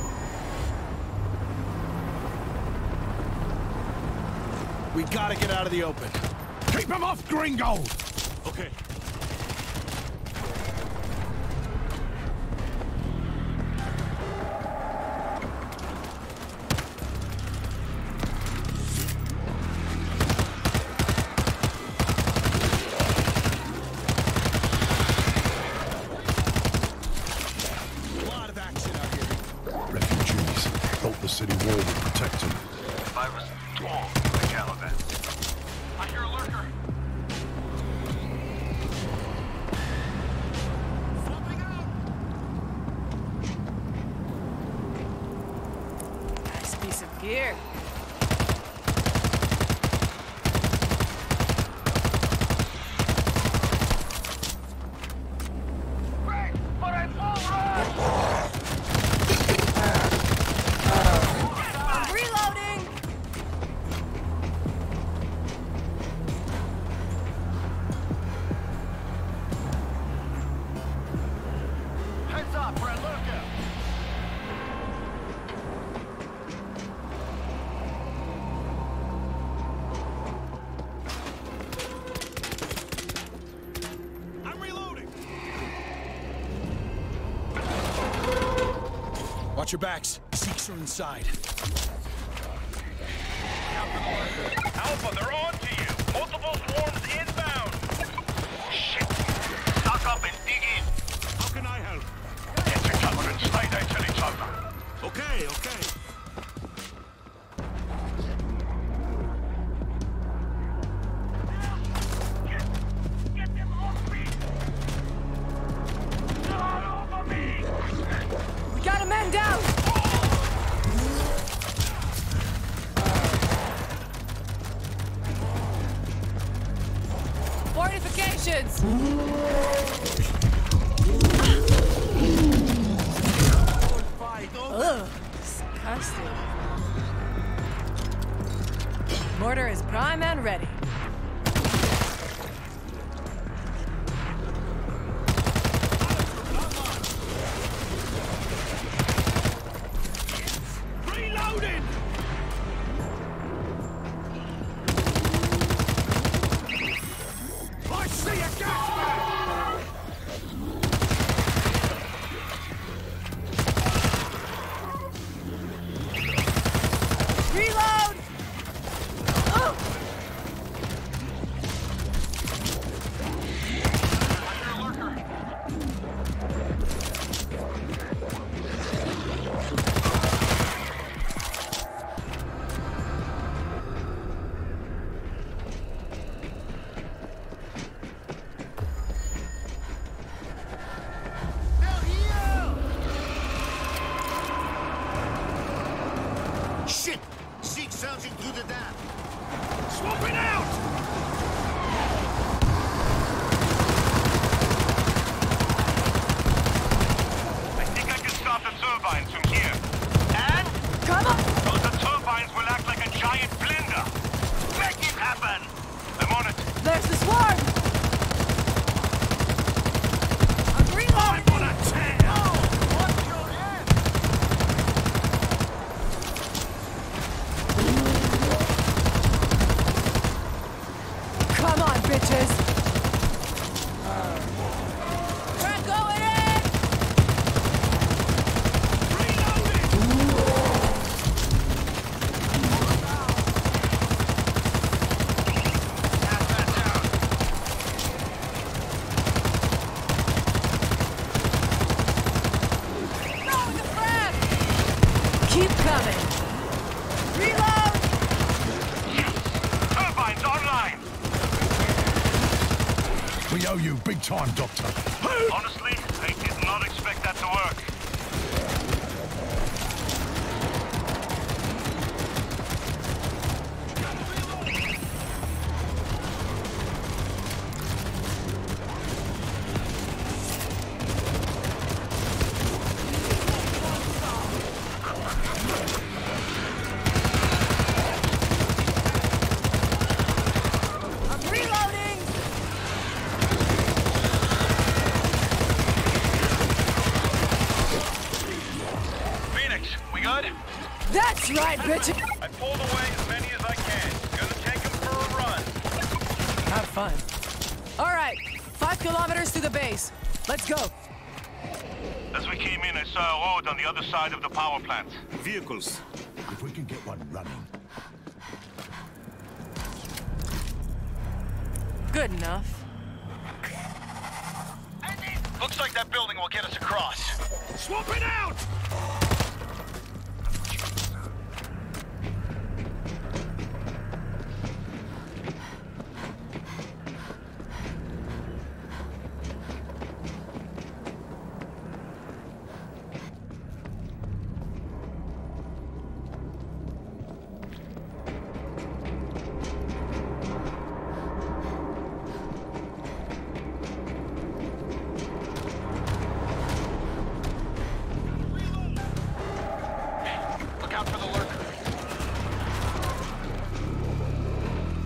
Speaker 8: We gotta get out of the open.
Speaker 5: Keep him off, Gringo!
Speaker 8: Okay.
Speaker 5: Refugees. Thought the city wall would protect them.
Speaker 3: If I was tall, the Caliban. I hear a lurker.
Speaker 7: Nice piece of gear.
Speaker 5: Watch your backs. Sikhs are inside.
Speaker 3: Alpha, they're on to you. Multiple swarms inbound. Shit. Stock up and dig in.
Speaker 10: How can I help?
Speaker 3: Get your cover and slide out to each other.
Speaker 10: Okay, okay.
Speaker 4: Get them off me! Not over me!
Speaker 7: We got a man down! Fortifications! Ugh, disgusting. Mortar is prime and ready.
Speaker 4: Reloading! I see a gas man!
Speaker 7: Reload! Oh!
Speaker 9: Shit! Zeke surging through the dam.
Speaker 4: Swapping out!
Speaker 3: I think I can start the turbines from here. And?
Speaker 7: Come on!
Speaker 3: Those turbines will act like a giant blender. Make it happen! I'm on it.
Speaker 7: There's the swarm! I'm reloading!
Speaker 4: I'm on a tear!
Speaker 3: Watch your head!
Speaker 7: Come on, bitches! We're going in! Throw the frag! Keep coming! Reload!
Speaker 3: Turbines online!
Speaker 5: We owe you big time, Doctor.
Speaker 3: Honestly, I did not expect that to work.
Speaker 7: I'm reloading!
Speaker 3: Phoenix, we good?
Speaker 7: That's right, bitch!
Speaker 3: I pulled away as many as I can. Gonna take them for a run.
Speaker 7: Have fun. All right, 5 kilometers to the base. Let's go.
Speaker 3: As we came in, I saw a road on the other side of the power plant.
Speaker 10: Vehicles.
Speaker 5: If we can get one running.
Speaker 7: Good enough.
Speaker 3: Looks like that building will get us across.
Speaker 4: Swapping out!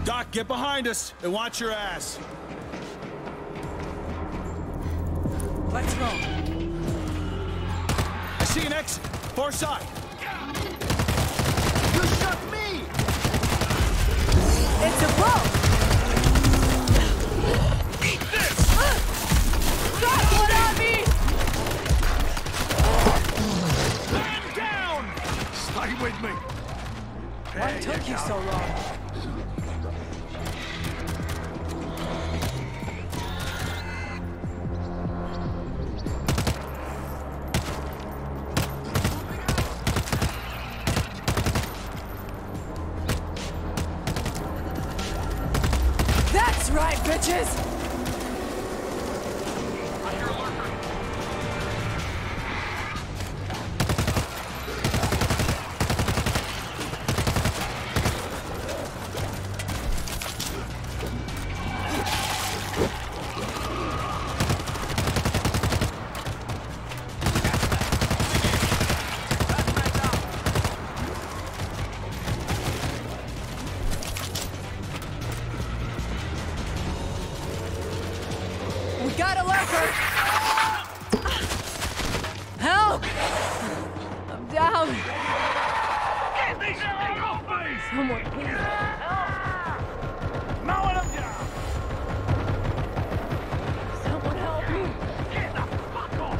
Speaker 11: Doc, get behind us and watch your ass.
Speaker 7: Let's roll.
Speaker 11: I see an exit. Far side.
Speaker 9: You shot me!
Speaker 7: It's a blow!
Speaker 11: Eat this!
Speaker 7: Doc, one on me!
Speaker 11: Man down!
Speaker 5: Stay with me.
Speaker 7: What took you so long? That's right, bitches! We got a lurker! Help! I'm down!
Speaker 4: Get these things off me!
Speaker 7: Someone please.
Speaker 4: Mowing them down!
Speaker 7: Someone help me!
Speaker 4: Get the fuck off!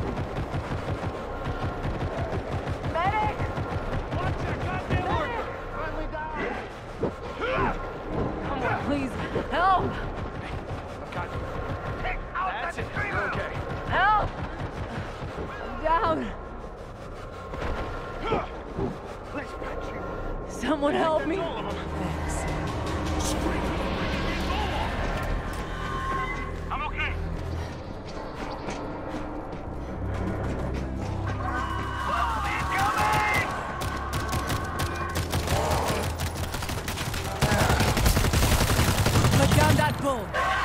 Speaker 7: Medic!
Speaker 4: Watch that goddamn worker! Friendly down!
Speaker 7: Come on, please. Help!
Speaker 4: That's it. You're okay.
Speaker 7: Help! I'm down.
Speaker 4: Let's patch you.
Speaker 7: Someone help me.
Speaker 4: All of them.
Speaker 7: Thanks.
Speaker 4: I'm okay.
Speaker 7: Put down that bull.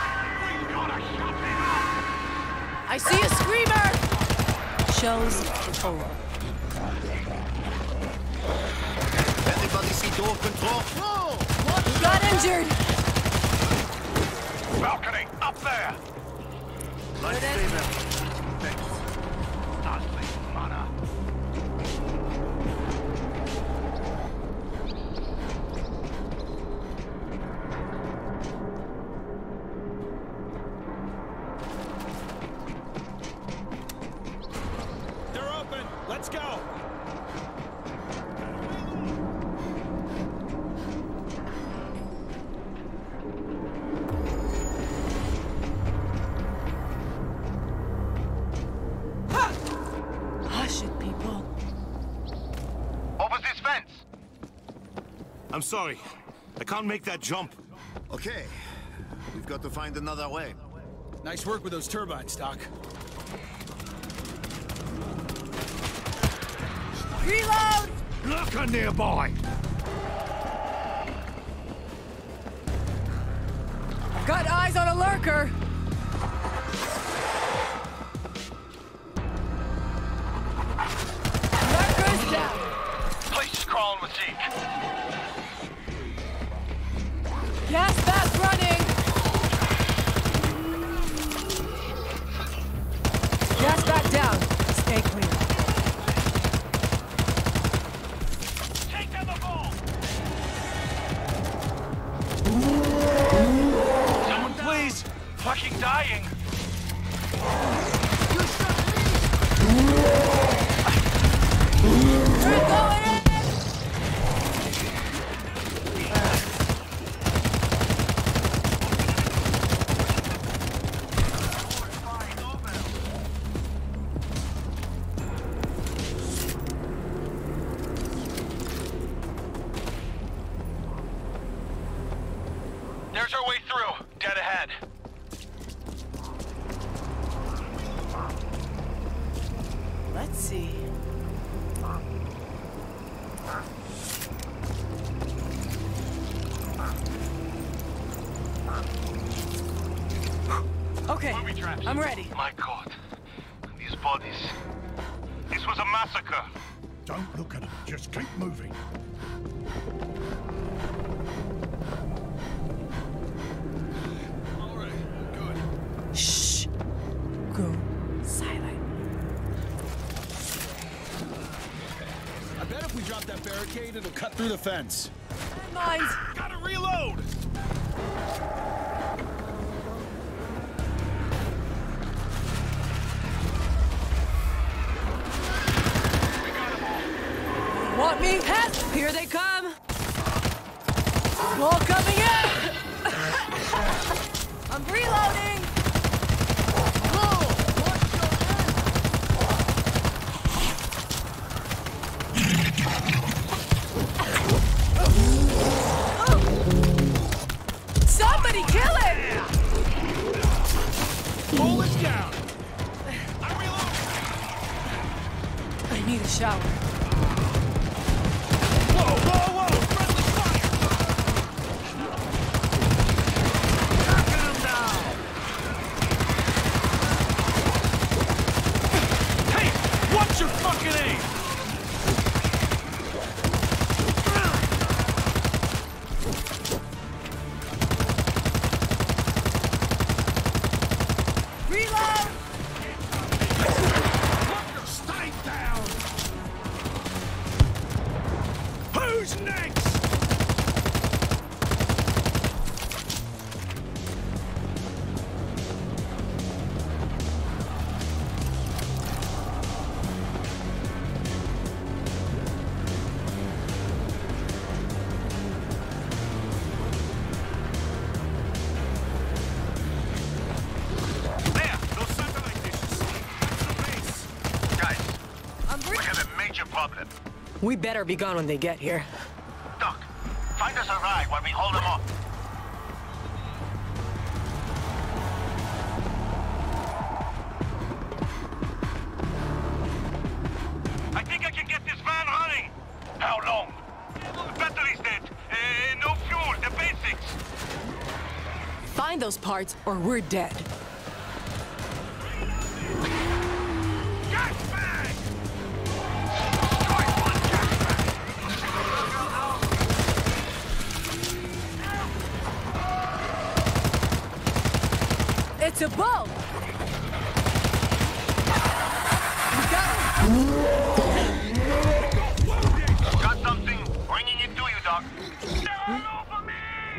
Speaker 7: I see a screamer! Show's over.
Speaker 9: Everybody see door control? Whoa! What?
Speaker 7: He got injured!
Speaker 4: Balcony, up there!
Speaker 9: Nice
Speaker 7: Good
Speaker 9: stay there.
Speaker 4: Thanks. Ugly mother.
Speaker 11: They're open. Let's go.
Speaker 7: Hush it, people.
Speaker 3: Over this fence.
Speaker 10: I'm sorry. I can't make that jump.
Speaker 9: Okay. We've got to find another way.
Speaker 11: Nice work with those turbines, Doc.
Speaker 7: Reload!
Speaker 4: Lurker nearby!
Speaker 7: Got eyes on a lurker! Lurker's down!
Speaker 3: Place is crawling with Zeke.
Speaker 7: Gas mask running! Gas back down. Stay clear.
Speaker 4: Take down the ball!
Speaker 3: Someone please. Fucking dying.
Speaker 7: We're going in!
Speaker 3: There's our way through. Dead ahead.
Speaker 7: Let's see. Okay, I'm ready.
Speaker 3: My God. These bodies. This was a massacre.
Speaker 4: Don't look at them. Just keep moving.
Speaker 11: barricade, it'll cut through the fence.
Speaker 7: Mines.
Speaker 11: Gotta reload!
Speaker 7: Want me? Head! Here they come! Wall coming in! I'm reloading! Somebody kill it!
Speaker 11: Pole is down! I'm reloading!
Speaker 7: I need a shower.
Speaker 11: Whoa, whoa, whoa! Friendly fire! Knocking him down! Hey! What's your fucking aim?
Speaker 7: Reload!
Speaker 11: Stay down! Who's next?
Speaker 2: There! Those satellite dishes! That's the base! Guys, we have a major problem.
Speaker 7: We better be gone when they get here.
Speaker 2: Doc, find us a ride while we hold them off. I think I can get this van running. How long? The battery's dead. No fuel, the basics.
Speaker 7: Find those parts or we're dead.
Speaker 2: Gas bag!
Speaker 7: It's a boat! We got him!
Speaker 2: Got something? Bringing it to you, Doc. Down over me!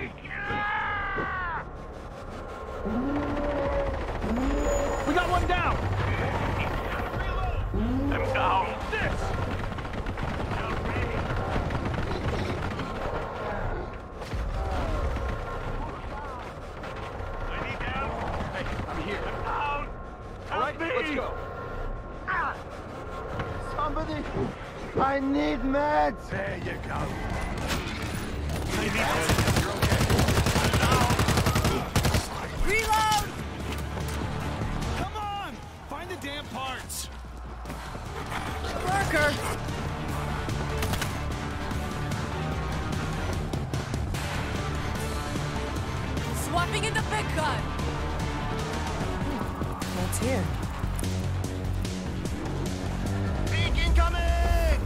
Speaker 11: We got one down!
Speaker 2: I'm down.
Speaker 11: This!
Speaker 2: Any down?
Speaker 11: Hey, I'm here.
Speaker 2: Down.
Speaker 11: All right, let's go.
Speaker 9: Somebody! I need meds!
Speaker 4: There you go.
Speaker 7: Reload!
Speaker 11: Come on! Find the damn parts!
Speaker 7: Worker! Swapping in the big gun! What's here?
Speaker 9: Peek incoming!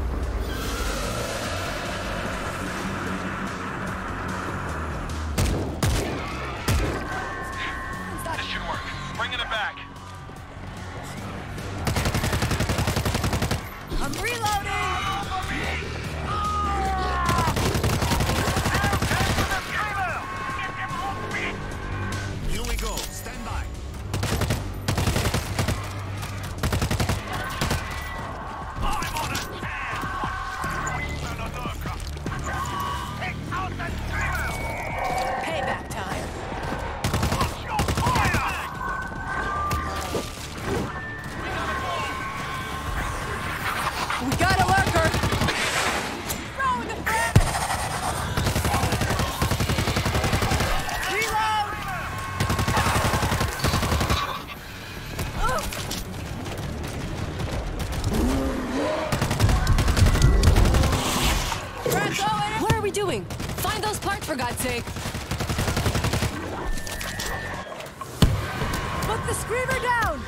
Speaker 3: This should work. Bringing it back.
Speaker 7: I'm reloading!
Speaker 9: Here we go. Stand by.
Speaker 2: I'm on a tear! Take out the drill!
Speaker 7: Payback time!
Speaker 2: Watch your fire!
Speaker 7: We got a worker! Throw in the front! Reload! Oh. What are we doing? Find those parts for God's sake! Put the screamer down!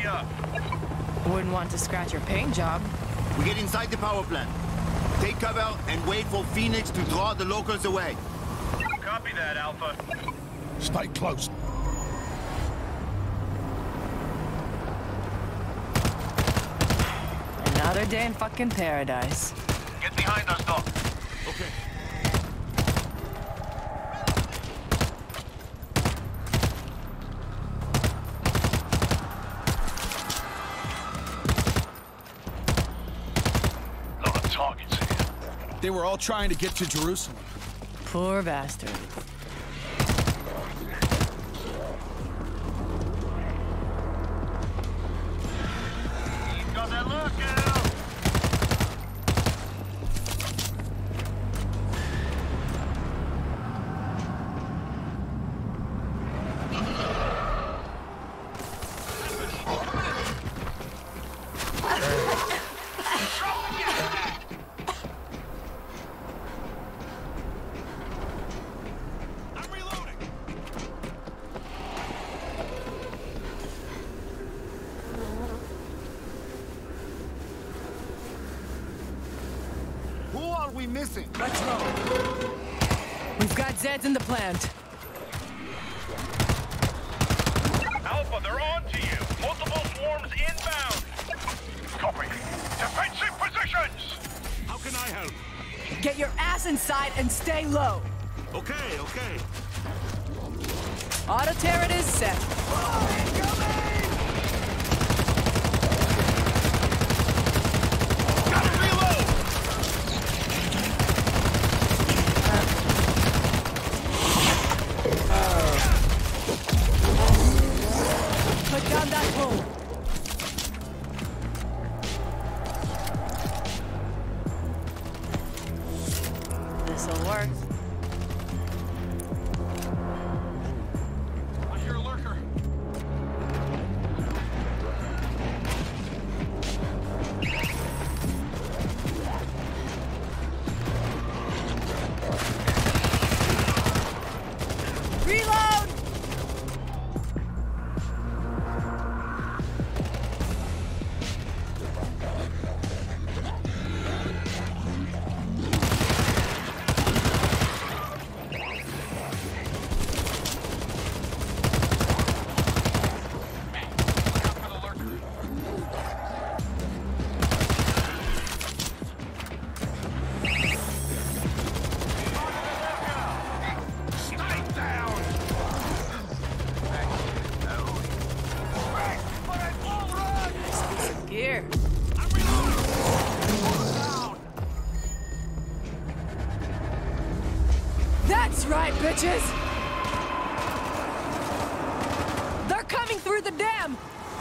Speaker 3: Hurry up.
Speaker 7: Wouldn't want to scratch your paint job.
Speaker 9: We get inside the power plant. Take cover and wait for Phoenix to draw the locals away.
Speaker 3: Copy that, Alpha.
Speaker 5: Stay close.
Speaker 7: Another day in fucking paradise.
Speaker 2: Get behind us, Doc.
Speaker 10: Okay.
Speaker 2: Lot of targets here.
Speaker 11: They were all trying to get to Jerusalem.
Speaker 7: Poor bastard.
Speaker 2: He's got that lookout.
Speaker 8: I'm reloading.
Speaker 9: Who are we missing?
Speaker 7: Let's go. We've got Zeds in the plant.
Speaker 3: Alpha, they're on to you. Multiple swarms inbound.
Speaker 2: Copy. Defensive positions.
Speaker 10: How can I help?
Speaker 7: Get your ass inside and stay low.
Speaker 10: Okay, okay.
Speaker 7: Auto turret is set.
Speaker 8: Gotta reload!
Speaker 7: Put down that boom. This'll work.
Speaker 8: I hear a lurker.
Speaker 7: Reload!
Speaker 2: Stay down.
Speaker 7: Gear.
Speaker 8: I'm reloading! Down!
Speaker 7: That's right, bitches! They're coming through the dam!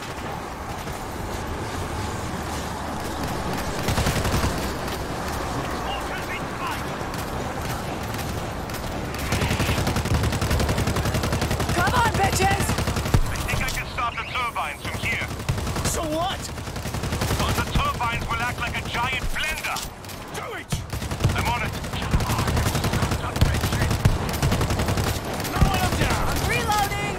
Speaker 7: Come on, bitches!
Speaker 2: I think I can stop the turbines from here.
Speaker 8: So what?
Speaker 2: But the turbines will act like a giant blender.
Speaker 8: Do it!
Speaker 2: I'm on it.
Speaker 8: Throwing them down!
Speaker 7: I'm reloading!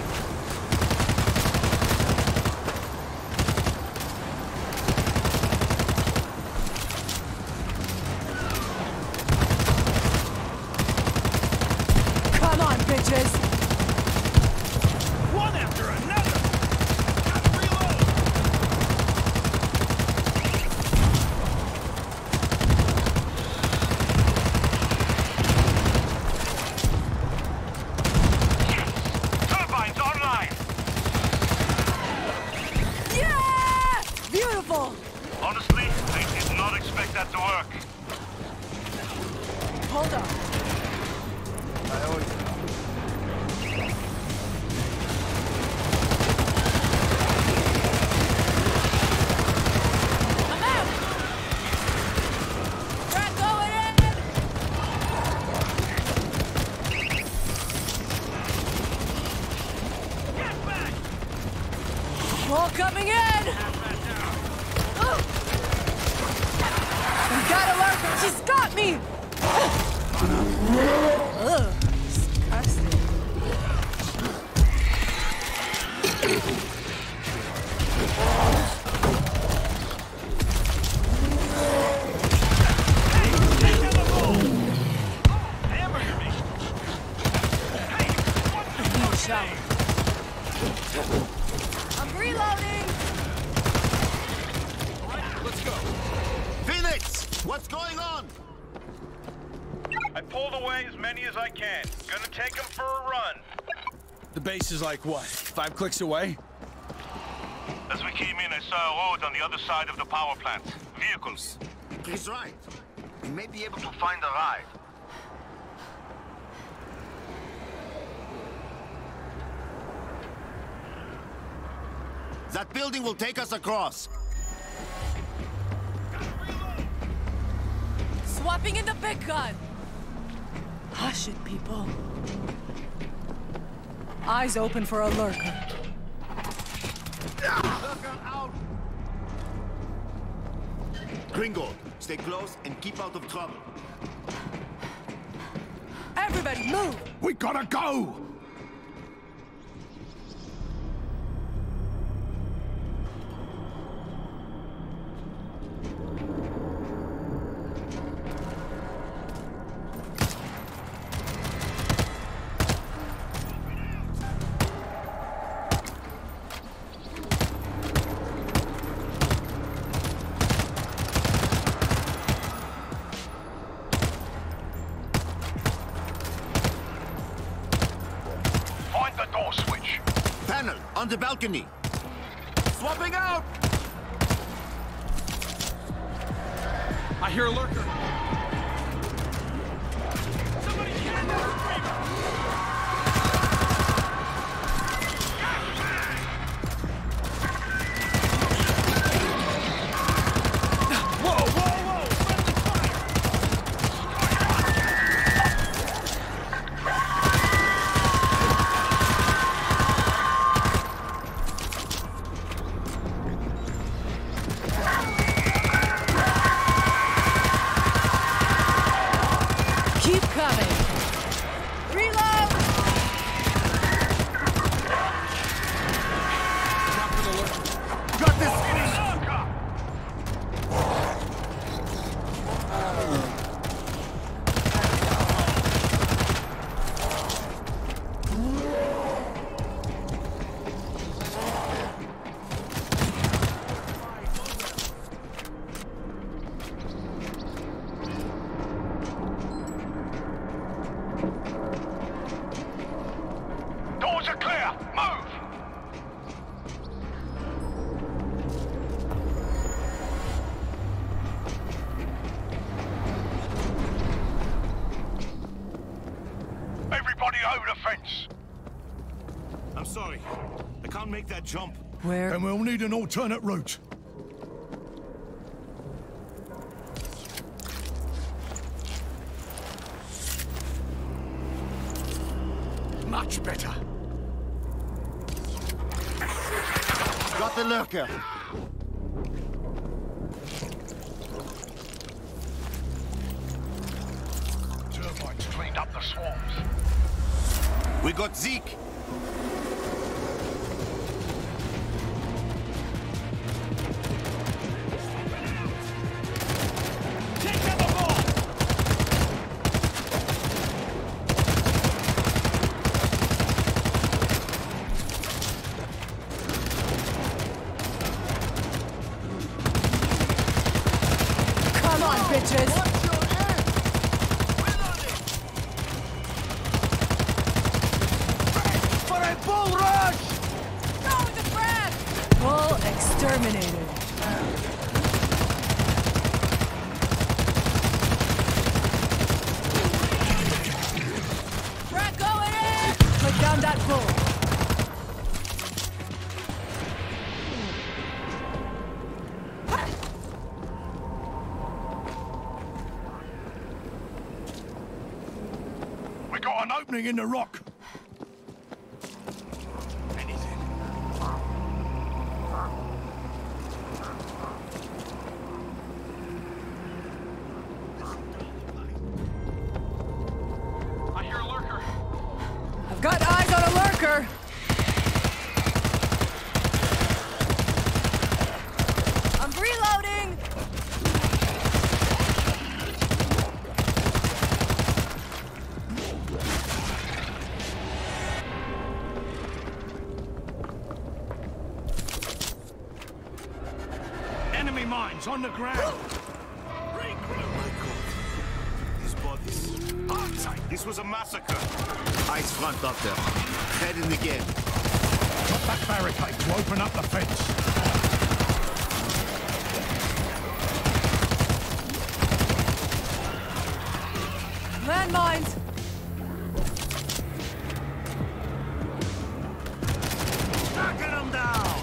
Speaker 7: Come on, bitches!
Speaker 8: One after another! Gotta reload!
Speaker 2: Turbines online.
Speaker 7: Yeah! Beautiful!
Speaker 2: Honestly, I did not expect that to work.
Speaker 7: Hold on. I'm out! Frag going in!
Speaker 8: Get back!
Speaker 7: Ball coming in! We gotta learn. She's got me! Ugh, disgusting.
Speaker 9: on!
Speaker 3: I pulled away as many as I can. Gonna take them for a run.
Speaker 11: The base is like, what, 5 clicks away?
Speaker 2: As we came in, I saw a road on the other side of the power plant. Vehicles.
Speaker 9: He's right. We may be able to find a ride. That building will take us across.
Speaker 7: Swapping in the big gun! Hush it, people. Eyes open for a lurker.
Speaker 9: Lurker out! Gringo, stay close and keep out of trouble.
Speaker 7: Everybody, move!
Speaker 5: We gotta go!
Speaker 9: On the balcony. Swapping out!
Speaker 11: I hear a lurker.
Speaker 8: Somebody get in there!
Speaker 11: Whoa, whoa, whoa!
Speaker 7: Keep coming! Reload!
Speaker 9: Got this!
Speaker 2: Doors are clear. Move! Everybody over the fence.
Speaker 10: I'm sorry. I can't make that jump.
Speaker 7: Where?
Speaker 5: Then we'll need an alternate route. Much better.
Speaker 9: Got the lurker.
Speaker 2: Termites cleaned up the swarms.
Speaker 9: We got Zeke.
Speaker 8: Take down the ball!
Speaker 7: Come on, bitches!
Speaker 8: For a bull rush!
Speaker 7: Go with the frag! Bull exterminated. Frag going in! Put down that bull.
Speaker 5: We got an opening in the rock.
Speaker 11: I hear a lurker.
Speaker 7: I've got eyes on a lurker. I'm reloading.
Speaker 5: Enemy mines on the ground.
Speaker 10: This was a massacre.
Speaker 9: Ice front, Doctor. Head in again.
Speaker 4: Drop that barricade to open up the fence.
Speaker 7: Landmines!
Speaker 8: Knocking them down!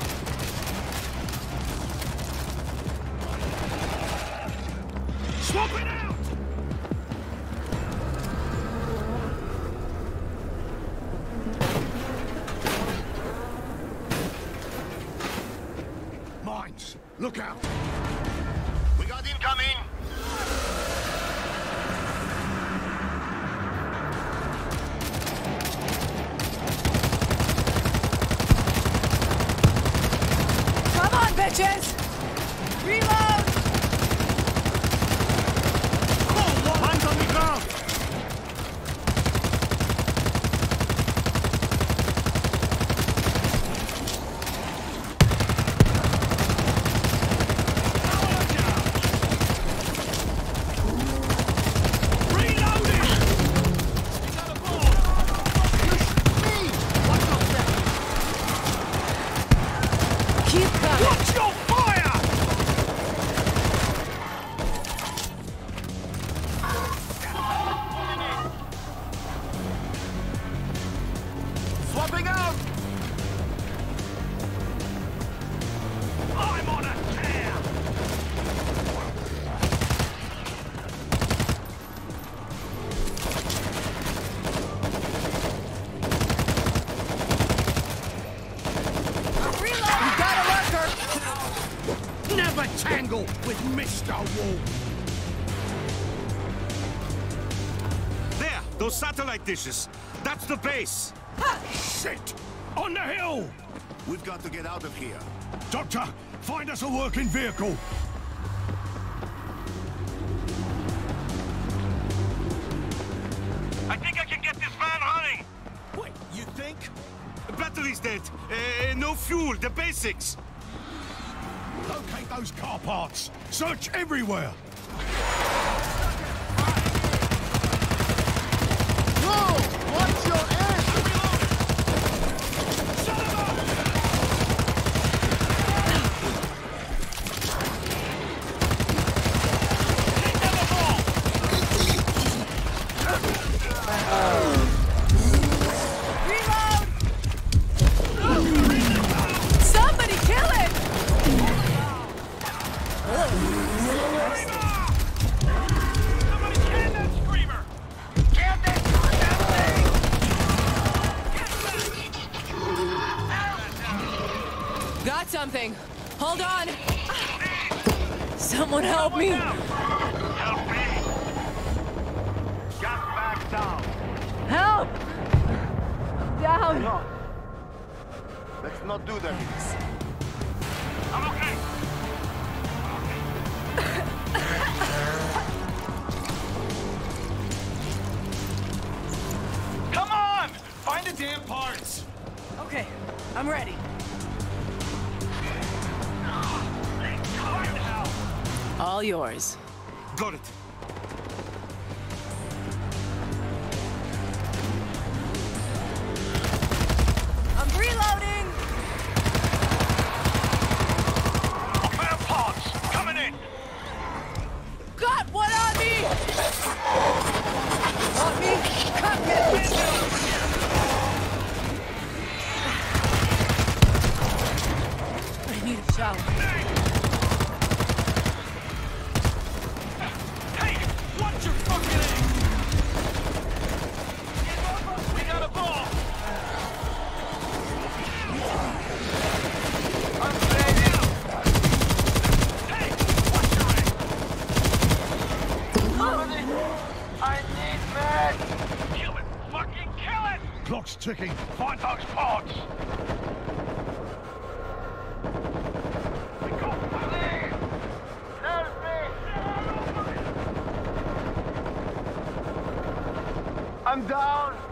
Speaker 8: Swap it out!
Speaker 4: Mines! Look out!
Speaker 9: We got incoming!
Speaker 7: Come on, bitches! Reload!
Speaker 8: Hands on the ground!
Speaker 7: Keep coming!
Speaker 8: Watch your fire!
Speaker 9: Swapping out!
Speaker 8: I'm on a tear!
Speaker 7: You got a lurker!
Speaker 4: Never tangle with Mr. Wolf!
Speaker 10: There, those satellite dishes. That's the base.
Speaker 4: Shit! On the hill!
Speaker 9: We've got to get out of here.
Speaker 4: Doctor, find us a working vehicle!
Speaker 2: I think I can get this van running.
Speaker 8: Wait, you think?
Speaker 10: The battery's dead. No fuel, the basics.
Speaker 4: Locate those car parts! Search everywhere!
Speaker 9: Whoa! Watch your ass!
Speaker 7: Reload! Somebody kill it!
Speaker 2: Somebody can that screamer. Can that thing!
Speaker 7: Got something. Hold on. Someone help me.
Speaker 2: Help me. Got back down.
Speaker 7: Help! Down.
Speaker 9: No. Let's not do that.
Speaker 2: I'm okay.
Speaker 11: Come on! Find the damn parts!
Speaker 7: Okay, I'm ready. All yours.
Speaker 10: Got it.
Speaker 7: I'm reloading!
Speaker 2: Repair parts coming in.
Speaker 7: Got one on me! Want me? Cut me! I need a shower.
Speaker 2: Hey, watch your fucking aim. We got a ball. I'm ready. Hey, watch your aim. I need meds. Kill it. Fucking kill it.
Speaker 4: Clock's ticking.
Speaker 2: Find those parts. We go. Please. Help me. I'm down.